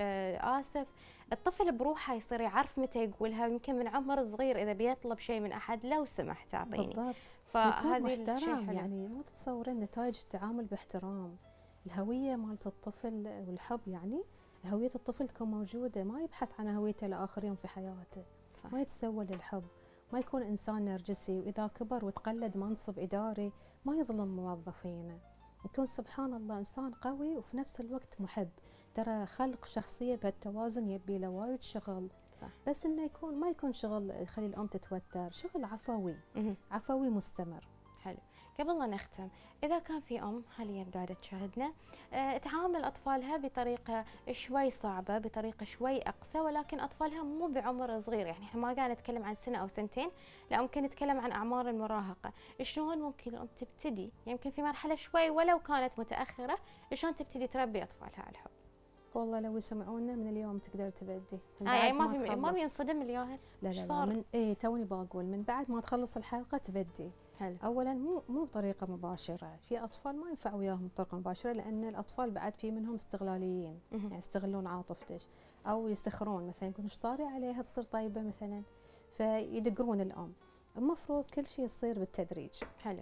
Speaker 5: آه اسف، الطفل بروحه يصير يعرف متى يقولها. يمكن من عمر صغير اذا بيطلب شيء من احد لو سمحت اعطيني.
Speaker 6: بالضبط.
Speaker 5: فهذه
Speaker 6: محترم،
Speaker 5: الشيء حلو.
Speaker 6: يعني ما تتصورين نتائج التعامل باحترام. الهويه مالت الطفل والحب، يعني هويه الطفل تكون موجوده، ما يبحث عن هويته لاخر يوم في حياته.
Speaker 5: صح.
Speaker 6: ما يتسول للحب، ما يكون انسان نرجسي، واذا كبر وتقلد منصب اداري ما يظلم موظفينه، يكون سبحان الله انسان قوي وفي نفس الوقت محب. ترى خلق شخصيه بهالتوازن يبي له وايد شغل.
Speaker 5: صح.
Speaker 6: بس انه يكون ما يكون شغل يخلي الام تتوتر، شغل عفوي
Speaker 5: مه.
Speaker 6: عفوي مستمر.
Speaker 5: حلو. قبل لا نختم، إذا كان في أم حاليا قاعدة تشاهدنا أه تعامل أطفالها بطريقة شوي صعبة، بطريقة شوي أقسى، ولكن أطفالها مو بعمر صغير، يعني احنا ما قاعد نتكلم عن سنة أو سنتين، لا ممكن نتكلم عن أعمار المراهقة. شلون ممكن الأم تبتدي يمكن في مرحلة شوي ولو كانت متأخرة، شلون تبتدي تربي أطفالها على الحب؟
Speaker 6: والله لو يسمعونا من اليوم تقدر تبدي.
Speaker 5: آه يعني ما في ما بينصدم الياهل.
Speaker 6: لا لا لا من ايه توني بقول من بعد ما تخلص الحلقة تبدي.
Speaker 5: حلو.
Speaker 6: اولا مو مو بطريقه مباشره، في اطفال ما ينفع وياهم بطريقه مباشره، لان الاطفال بعد في منهم استغلاليين، يعني يستغلون عاطفتك او يستخرون، مثلا يقولون ايش طاري عليها تصير طيبه مثلا، فيدقرون الام. المفروض كل شيء يصير بالتدريج.
Speaker 5: حلو.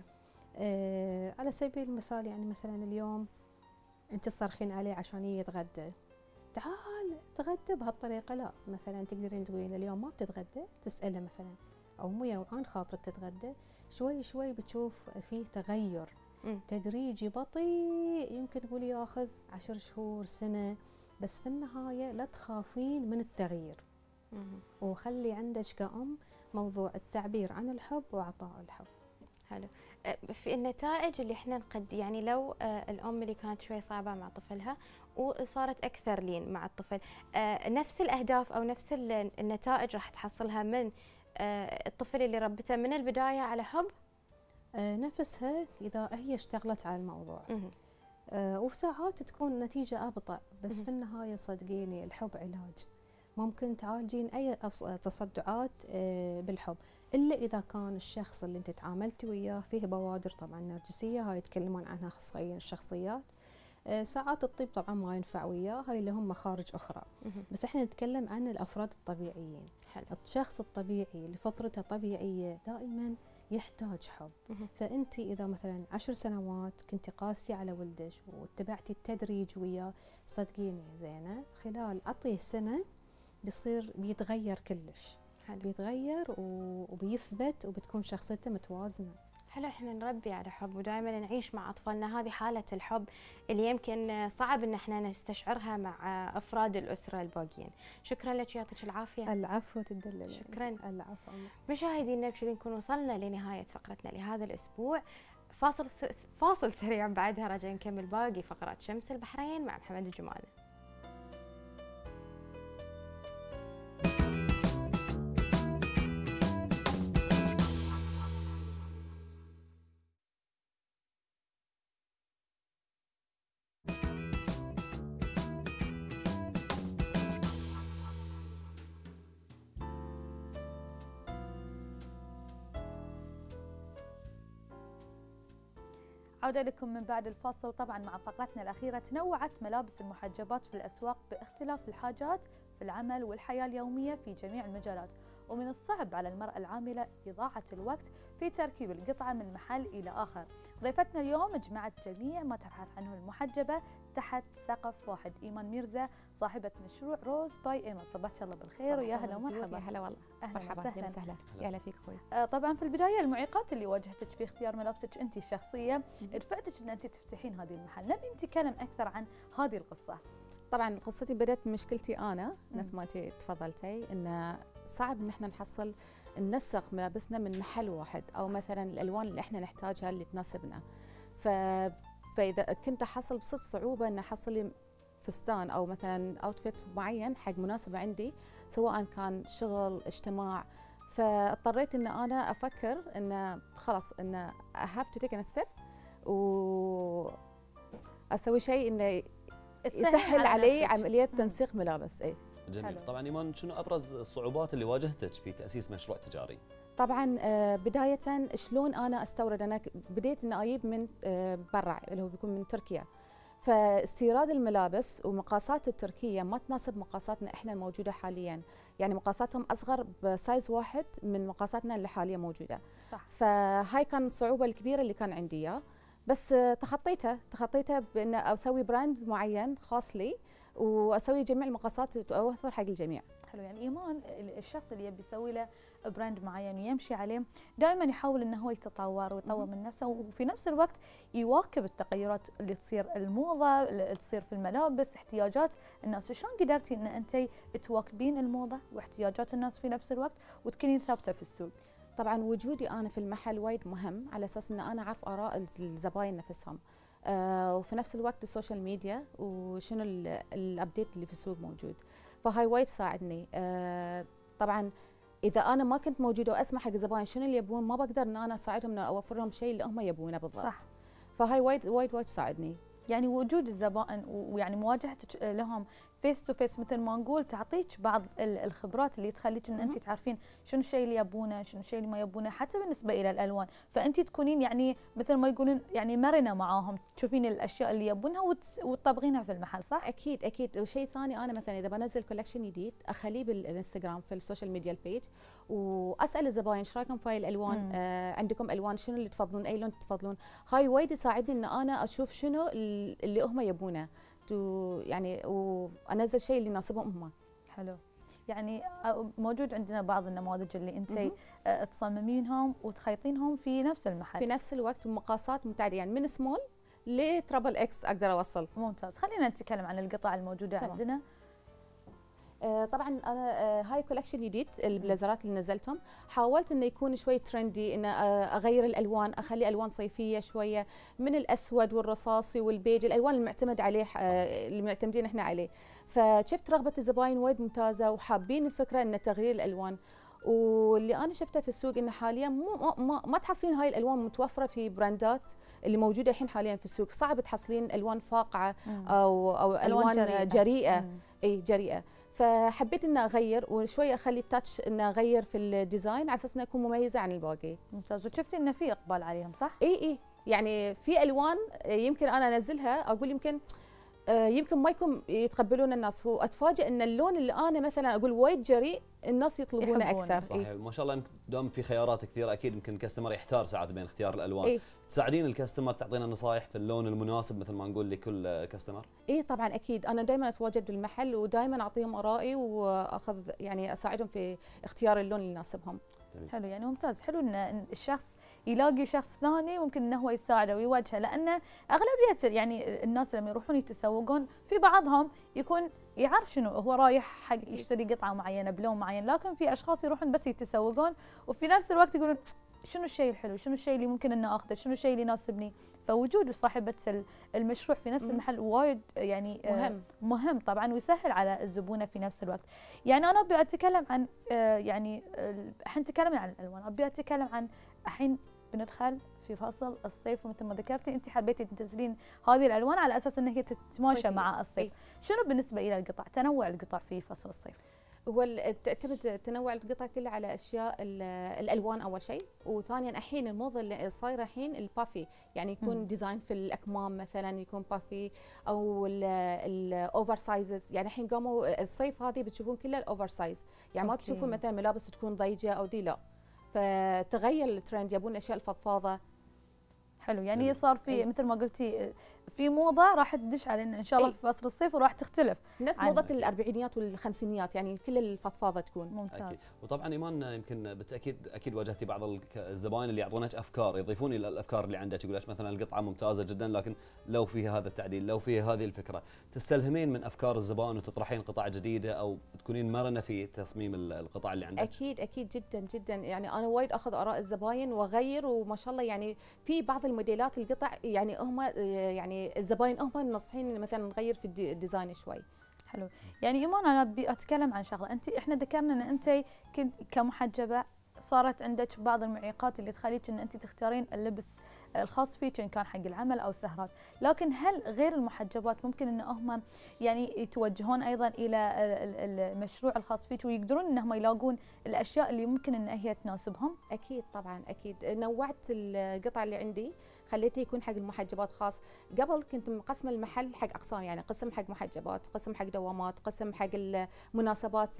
Speaker 6: آه على سبيل المثال، يعني مثلا اليوم انت تصرخين عليه عشان يتغدى، تعال تغدى بهالطريقه، لا مثلا تقدرين تقولين اليوم ما بتتغدى، تساله مثلا، او مو يوعان خاطرك تتغدى، شوي شوي بتشوف فيه تغير
Speaker 5: م.
Speaker 6: تدريجي بطيء، يمكن تقولي ياخذ عشر شهور سنة، بس في النهاية لا تخافين من التغيير. م. وخلي عندك كأم موضوع التعبير عن الحب وعطاء الحب.
Speaker 5: حلو. في النتائج اللي احنا نقد يعني لو الام اللي كانت شوي صعبه مع طفلها وصارت اكثر لين مع الطفل، نفس الاهداف او نفس النتائج راح تحصلها من الطفل اللي ربته من البدايه على حب؟
Speaker 6: نفسها اذا هي اشتغلت على الموضوع. آه وفي ساعات تكون نتيجة أبطأ، بس في النهاية صدقيني الحب علاج. ممكن تعالجين أي تصدعات آه بالحب، إلا إذا كان الشخص اللي أنت تعاملتي وياه فيه بوادر طبعا نرجسية، هاي يتكلمون عنها أخصائيين الشخصيات. آه ساعات الطب طبعا ما ينفع وياه، هاي اللي هم مخارج أخرى. بس إحنا نتكلم عن الأفراد الطبيعيين. حلو. الشخص الطبيعي اللي فطرته طبيعية دائما يحتاج حب. فأنت إذا مثلا عشر سنوات كنت قاسية على ولدك واتبعتي التدريج وياه، صدقيني زينة خلال عطيه سنة بيصير بيتغير كلش. حلو. بيتغير وبيثبت وبتكون شخصيته متوازنة.
Speaker 5: حلو، احنا نربي على حب ودائما نعيش مع اطفالنا هذه حاله الحب اللي يمكن صعب ان احنا نستشعرها مع افراد الاسره الباقيين. شكرا لك، يعطيك العافيه.
Speaker 6: العفو، تدلل.
Speaker 5: شكرا.
Speaker 6: العفو.
Speaker 5: مشاهدينا بكذا نكون وصلنا لنهايه فقرتنا لهذا الاسبوع. فاصل فاصل سريع، بعدها راجع نكمل باقي فقرات شمس البحرين مع محمد الجمال.
Speaker 1: عودة لكم من بعد الفاصل. طبعا مع فقرتنا الأخيرة، تنوعت ملابس المحجبات في الأسواق باختلاف الحاجات في العمل والحياة اليومية في جميع المجالات، ومن الصعب على المرأة العاملة إضاعة الوقت في تركيب القطعة من محل إلى آخر. ضيفتنا اليوم جمعت جميع ما تبحث عنه المحجبة تحت سقف واحد. إيمان ميرزا، صاحبة مشروع روز باي إيمان. صباحك الله بالخير ويا هلا ومرحبا.
Speaker 7: يا هلا والله.
Speaker 1: مرحبا
Speaker 7: اهلا وسهلا. يا هلا فيك اخوي.
Speaker 1: آه طبعا في البدايه المعيقات اللي واجهتك في اختيار ملابسك انت الشخصيه دفعتك ان انت تفتحين هذه المحل، نبي نتكلم اكثر عن هذه القصه.
Speaker 7: طبعا قصتي بدات بمشكلتي انا نفس ما انت تفضلتي، انه صعب ان احنا نحصل ننسق ملابسنا من محل واحد، او مثلا الالوان اللي احنا نحتاجها اللي تناسبنا. ف فاذا كنت احصل بصدق صعوبه ان احصل لي فستان او مثلا اوتفيت معين حق مناسبه عندي، سواء كان شغل اجتماع، فاضطريت ان انا افكر ان خلاص ان I have to take a step واسوي شيء انه يسهل علي عمليه تنسيق ملابس. اي
Speaker 2: جميل. حلو. طبعا ايمان، شنو ابرز الصعوبات اللي واجهتك في تاسيس مشروع تجاري؟
Speaker 7: طبعا بدايه شلون انا استورد، انا بديت ان اجيب من برا اللي هو بيكون من تركيا، فاستيراد الملابس ومقاسات التركية ما تناسب مقاساتنا احنا الموجودة حاليا، يعني مقاساتهم اصغر بسايز واحد من مقاساتنا اللي حاليا موجودة. صح. فهاي كان الصعوبة الكبيرة اللي كان عندي اياه، بس تخطيتها تخطيتها بان اسوي براند معين خاص لي واسوي جميع المقاسات واوفر حق الجميع.
Speaker 1: حلو. يعني ايمان الشخص اللي يبي يسوي له براند معين ويمشي عليه دائما يحاول انه هو يتطور ويطور من نفسه، وفي نفس الوقت يواكب التغيرات اللي تصير، الموضه اللي تصير في الملابس، احتياجات الناس. شلون قدرتي ان انت تواكبين الموضه واحتياجات الناس في نفس الوقت وتكونين ثابته في السوق؟
Speaker 7: طبعا وجودي انا في المحل وايد مهم على اساس ان انا اعرف اراء الزباين نفسهم، آه وفي نفس الوقت السوشيال ميديا وشنو الابديت اللي في السوق موجود، فهاي وايد ساعدني. آه طبعا اذا انا ما كنت موجوده واسمع حق الزباين شنو اللي يبون، ما بقدر ان انا اساعدهم ان اوفر لهم شيء اللي هم يبونه بالضبط. صح. فهاي وايد وايد وايد ساعدني.
Speaker 1: يعني وجود الزبائن ويعني مواجهتك لهم فيس تو فيس مثل ما نقول تعطيك بعض الخبرات اللي تخليك ان انت تعرفين شنو الشيء اللي يبونه، شنو الشيء اللي ما يبونه، حتى بالنسبه الى الالوان، فانت تكونين يعني مثل ما يقولون يعني مرنه معاهم، تشوفين الاشياء اللي يبونها وتطبقينها في المحل. صح؟
Speaker 7: اكيد اكيد. وشيء ثاني، انا مثلا اذا بنزل كولكشن جديد اخليه بالانستغرام في السوشيال ميديا البيج، واسال الزباين ايش رايكم في هاي الالوان، آه عندكم الوان شنو اللي تفضلون، اي لون تفضلون. هاي وايد يساعدني ان انا اشوف شنو اللي هم يبونه يعني، وانزل شيء اللي يناسبهم هم.
Speaker 1: حلو. يعني موجود عندنا بعض النماذج اللي انت تصممينهم وتخيطينهم في نفس المحل
Speaker 7: في نفس الوقت بمقاسات متعدده، يعني من سمول لتربل اكس اقدر اوصل.
Speaker 1: ممتاز. خلينا نتكلم عن القطع الموجوده طبعا. عندنا.
Speaker 7: آه طبعا انا آه هاي كولكشن جديد البليزرات اللي نزلتهم، حاولت انه يكون شوي ترندي، ان آه اغير الالوان، اخلي الوان صيفيه شويه من الاسود والرصاصي والبيج، الالوان المعتمد عليه آه اللي معتمدين احنا عليه. فشفت رغبه الزباين وايد ممتازه وحابين الفكره ان تغيير الالوان. واللي انا شفته في السوق انه حاليا مو ما, ما تحصلين هاي الالوان متوفره في براندات اللي موجوده الحين حاليا في السوق، صعب تحصلين الوان فاقعه او او الوان, ألوان جريئه, جريئة. اي جريئه. فحبيت ان اغير وشوي اخلي التاتش ان اغير في الديزاين على اساس انها اكون مميزه عن الباقي.
Speaker 1: ممتاز. وشفتي انه في اقبال عليهم صح؟
Speaker 7: اي اي يعني في الوان يمكن انا انزلها اقول يمكن آه يمكن ما يكون يتقبلون الناس، واتفاجئ ان اللون اللي انا مثلا اقول وايد جريء الناس يطلبونه اكثر.
Speaker 2: صحيح. إيه؟ ما شاء الله دام في خيارات كثيره اكيد يمكن الكاستمر يحتار ساعات بين اختيار الالوان.
Speaker 7: إيه؟
Speaker 2: تساعدين الكاستمر تعطينا نصائح في اللون المناسب مثل ما نقول لكل كاستمر؟
Speaker 7: اي طبعا اكيد، انا دائما اتواجد بالمحل ودائما اعطيهم ارائي واخذ يعني اساعدهم في اختيار اللون اللي يناسبهم.
Speaker 1: حلو يعني ممتاز. حلو ان الشخص يلاقي شخص ثاني ممكن انه هو يساعده ويواجهه، لان اغلبيه يعني الناس لما يروحون يتسوقون في بعضهم يكون يعرف شنو هو رايح حق يشتري قطعه معينه بلون معين، لكن في اشخاص يروحون بس يتسوقون وفي نفس الوقت يقولون شنو الشيء الحلو، شنو الشيء اللي ممكن ان اخذه، شنو الشيء اللي يناسبني. فوجود صاحبه المشروع في نفس المحل وايد يعني
Speaker 7: مهم
Speaker 1: مهم طبعا ويسهل على الزبونه في نفس الوقت. يعني انا ابي اتكلم عن يعني الحين تكلمنا عن الالوان، ابي اتكلم عن الحين بندخل في فصل الصيف، ومثل ما ذكرتي انت حبيتي تنزلين هذه الالوان على اساس ان هي تتماشى مع الصيف. إيه؟ شنو بالنسبه الى القطع، تنوع القطع في فصل الصيف؟
Speaker 7: هو تعتمد تنوع القطع كلها على اشياء الالوان اول شيء، وثانيا الحين الموضه اللي صايره الحين البافي، يعني يكون م. ديزاين في الاكمام مثلا يكون بافي او الاوفر سايزز. يعني الحين قاموا الصيف هذه بتشوفون كلها الاوفر سايز، يعني ما تشوفون مثلا ملابس تكون ضيجه او دي، لا فتغير الترند، يبون الاشياء الفضفاضه.
Speaker 1: حلو يعني صار في أيه؟ مثل ما قلتي في موضه راح تدش علينا ان شاء الله أيه؟ في فصل الصيف وراح تختلف
Speaker 7: نفس موضه الاربعينيات والخمسينيات، يعني كل الفضفاضه تكون.
Speaker 1: ممتاز.
Speaker 2: أكيد. وطبعا ايمان يمكن بالتاكيد اكيد واجهتي بعض الزباين اللي يعطونك افكار، يضيفون الى الافكار اللي عندك، يقول لك مثلا القطعه ممتازه جدا لكن لو فيها هذا التعديل، لو فيها هذه الفكره، تستلهمين من افكار الزبائن وتطرحين قطع جديده او تكونين مرنه في تصميم القطع اللي عندك؟
Speaker 7: اكيد اكيد جدا جدا، يعني انا وايد اخذ اراء الزباين واغير، وما شاء الله يعني في بعض الموديلات القطع يعني هم يعني الزباين هم الناصحين مثلا نغير في الديزاين شوي.
Speaker 1: حلو. يعني ايمان انا ابي اتكلم عن شغله، انت احنا ذكرنا ان انت كنت كمحجبه صارت عندك بعض المعيقات اللي تخليك ان انت تختارين اللبس الخاص فيك ان كان حق العمل او سهرات، لكن هل غير المحجبات ممكن ان هم يعني يتوجهون ايضا الى المشروع الخاص فيك ويقدرون انهم يلاقون الاشياء اللي ممكن ان هي تناسبهم؟
Speaker 7: اكيد طبعا اكيد، نوعت القطع اللي عندي خليته يكون حق المحجبات خاص. قبل كنت مقسمه المحل حق اقسام، يعني قسم حق محجبات، قسم حق دوامات، قسم حق المناسبات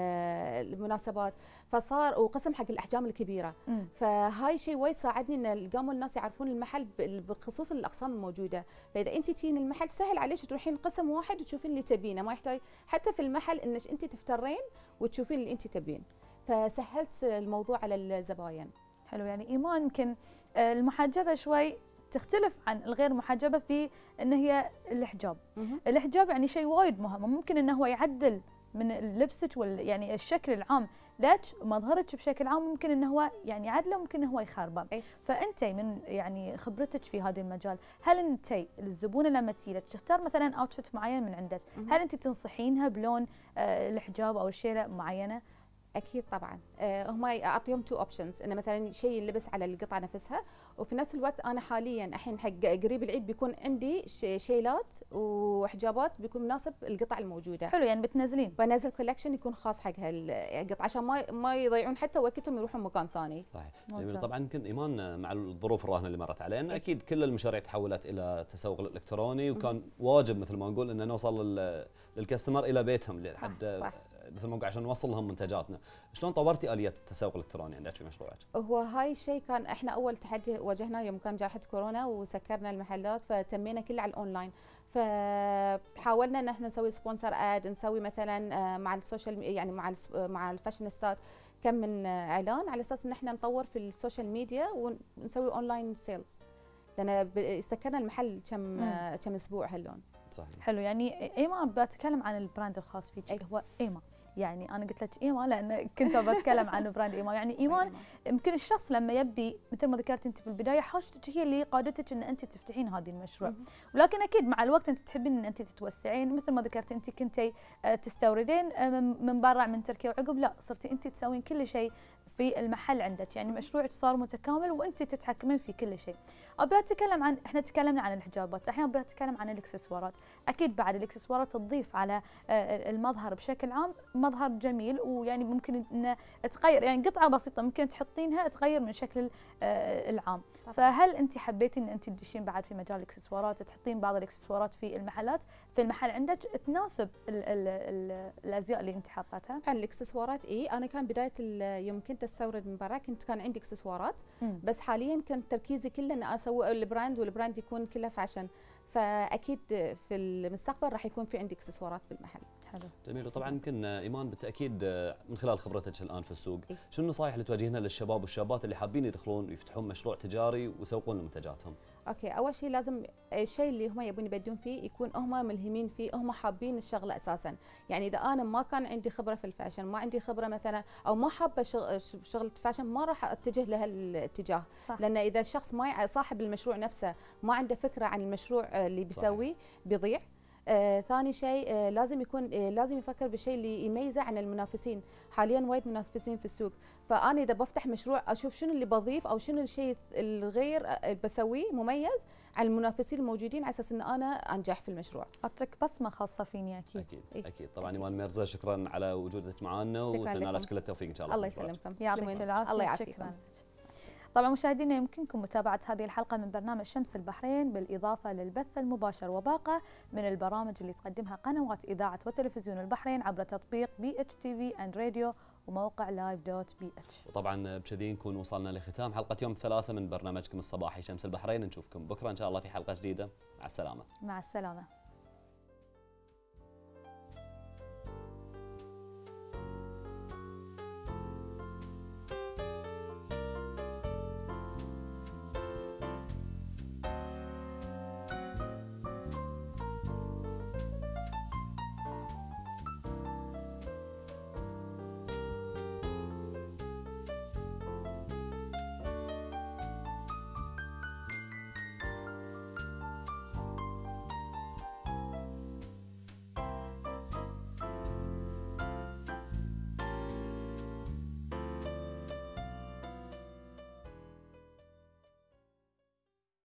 Speaker 7: المناسبات فصار وقسم حق الاحجام الكبيره. م. فهاي شيء وايد ساعدني ان قاموا الناس يعرفون المحل بخصوص الاقسام الموجوده، فاذا انت تجين المحل سهل عليك تروحين قسم واحد وتشوفين اللي تبينه، ما يحتاج حتى في المحل انك انت تفترين وتشوفين اللي انت تبين، فسهلت الموضوع على الزباين.
Speaker 1: حلو. يعني ايمان يمكن المحجبه شوي تختلف عن الغير محجبه في ان هي الحجاب. الحجاب يعني شيء وايد مهم، ممكن انه هو يعدل من لبسك وال يعني الشكل العام لك، مظهرك بشكل عام ممكن انه هو يعني يعدله، ممكن انه هو يخربه.
Speaker 7: أي.
Speaker 1: فانت من يعني خبرتك في هذا المجال، هل انت الزبونه لما تجي لك تختار مثلا اوتفيت معين من عندك، هل انت تنصحينها بلون آه الحجاب او الشيله معينه؟
Speaker 7: اكيد طبعا. أه هم اعطيهم تو اوبشنز، انه مثلا شيء يلبس على القطعه نفسها، وفي نفس الوقت انا حاليا الحين حق قريب العيد بيكون عندي شيلات وحجابات بيكون مناسب القطع الموجوده.
Speaker 1: حلو. يعني بتنزلين؟
Speaker 7: بنزل كولكشن يكون خاص حق هالقطعه عشان ما ما يضيعون حتى وقتهم يروحون مكان ثاني.
Speaker 2: صحيح. جميل. طبعا يمكن ايمان مع الظروف الراهنه اللي مرت علينا اكيد كل المشاريع تحولت الى التسوق الالكتروني، وكان واجب مثل ما نقول ان نوصل للكاستمر الى بيتهم لحد صح. مثل ما نقول عشان نوصل لهم منتجاتنا. شلون طورتي آلية التسوق الإلكتروني عندك في مشروعك؟
Speaker 7: هو هاي الشيء كان احنا أول تحدي واجهناه يوم كان جائحة كورونا وسكرنا المحلات، فتمينا كله على الأونلاين، فحاولنا ان احنا نسوي سبونسر اد، نسوي مثلا مع السوشيال يعني مع مع الفاشينيستات كم من اعلان على اساس ان احنا نطور في السوشيال ميديا ونسوي اونلاين سيلز، لان سكرنا المحل كم كم اسبوع هاللون.
Speaker 2: صحيح.
Speaker 1: حلو. يعني ايما بتكلم عن البراند الخاص فيك. أي. هو ايما يعني انا قلت لك ايمان لان كنت بتكلم عن براند ايمان، يعني ايمان يمكن الشخص لما يبي مثل ما ذكرت انت في البدايه حاجتك هي اللي قادتك ان انت تفتحين هذا المشروع، ولكن اكيد مع الوقت انت تحبين ان انت تتوسعين مثل ما ذكرت انت كنتي تستوردين من برا من تركيا، وعقب لا صرتي انت تسوين كل شيء في المحل عندك، يعني مشروعك صار متكامل وانت تتحكمين في كل شيء. ابي اتكلم عن احنا تكلمنا عن الحجابات، الحين ابي اتكلم عن الاكسسوارات، اكيد بعد الاكسسوارات تضيف على المظهر بشكل عام مظهر جميل، ويعني ممكن ان تغير يعني قطعه بسيطه ممكن تحطينها تغير من شكل العام. طبعا. فهل انت حبيتي ان انت تدشين بعد في مجال الاكسسوارات، تحطين بعض الاكسسوارات في المحلات في المحل عندك تناسب ال ال ال الازياء اللي انت حاطتها؟
Speaker 7: طبعا الاكسسوارات اي انا كان بدايه يوم كنت استورد من برا كنت كان عندي اكسسوارات، مم. بس حاليا كان تركيزي كله ان اسوي البراند والبراند يكون كله فاشن، فاكيد في المستقبل راح يكون في عندي اكسسوارات في المحل.
Speaker 1: حلو
Speaker 2: جميل. وطبعا يمكن ايمان بالتاكيد من خلال خبرتك الان في السوق، إيه؟ شنو النصائح اللي توجهينها للشباب والشابات اللي حابين يدخلون ويفتحون مشروع تجاري ويسوقون لمنتجاتهم؟
Speaker 7: اوكي، اول شيء لازم الشيء اللي هم يبون يبدون فيه يكون هم ملهمين فيه، هم حابين الشغله اساسا، يعني اذا انا ما كان عندي خبره في الفاشن، ما عندي خبره مثلا او ما حابه شغله فاشن ما راح اتجه لهالاتجاه، لان اذا الشخص ما صاحب المشروع نفسه ما عنده فكره عن المشروع اللي بيسويه بيضيع. آه، ثاني شيء آه، لازم يكون آه، لازم يفكر بالشيء اللي يميزه عن المنافسين، حاليا وايد منافسين في السوق، فانا اذا بفتح مشروع اشوف شنو اللي بضيف او شنو الشيء الغير بسويه مميز عن المنافسين الموجودين على اساس ان انا انجح في المشروع.
Speaker 1: اترك بصمه خاصه فيني اكيد.
Speaker 2: اكيد إيه؟ اكيد طبعا. ايمان ميرزا شكرا على وجودك معنا ونتمنى لك كل التوفيق ان شاء الله.
Speaker 7: الله يسلمكم،
Speaker 1: يعطيك العافيه.
Speaker 7: الله يعافيكم.
Speaker 1: شكرا. طبعا مشاهدينا يمكنكم متابعة هذه الحلقة من برنامج شمس البحرين بالإضافة للبث المباشر وباقة من البرامج اللي تقدمها قنوات إذاعة وتلفزيون البحرين عبر تطبيق بي اتش تي في اند راديو وموقع لايف دوت بي اتش.
Speaker 2: وطبعا بكذي نكون وصلنا لختام حلقة يوم الثلاثاء من برنامجكم الصباحي شمس البحرين، نشوفكم بكرة إن شاء الله في حلقة جديدة. مع السلامة.
Speaker 1: مع السلامة.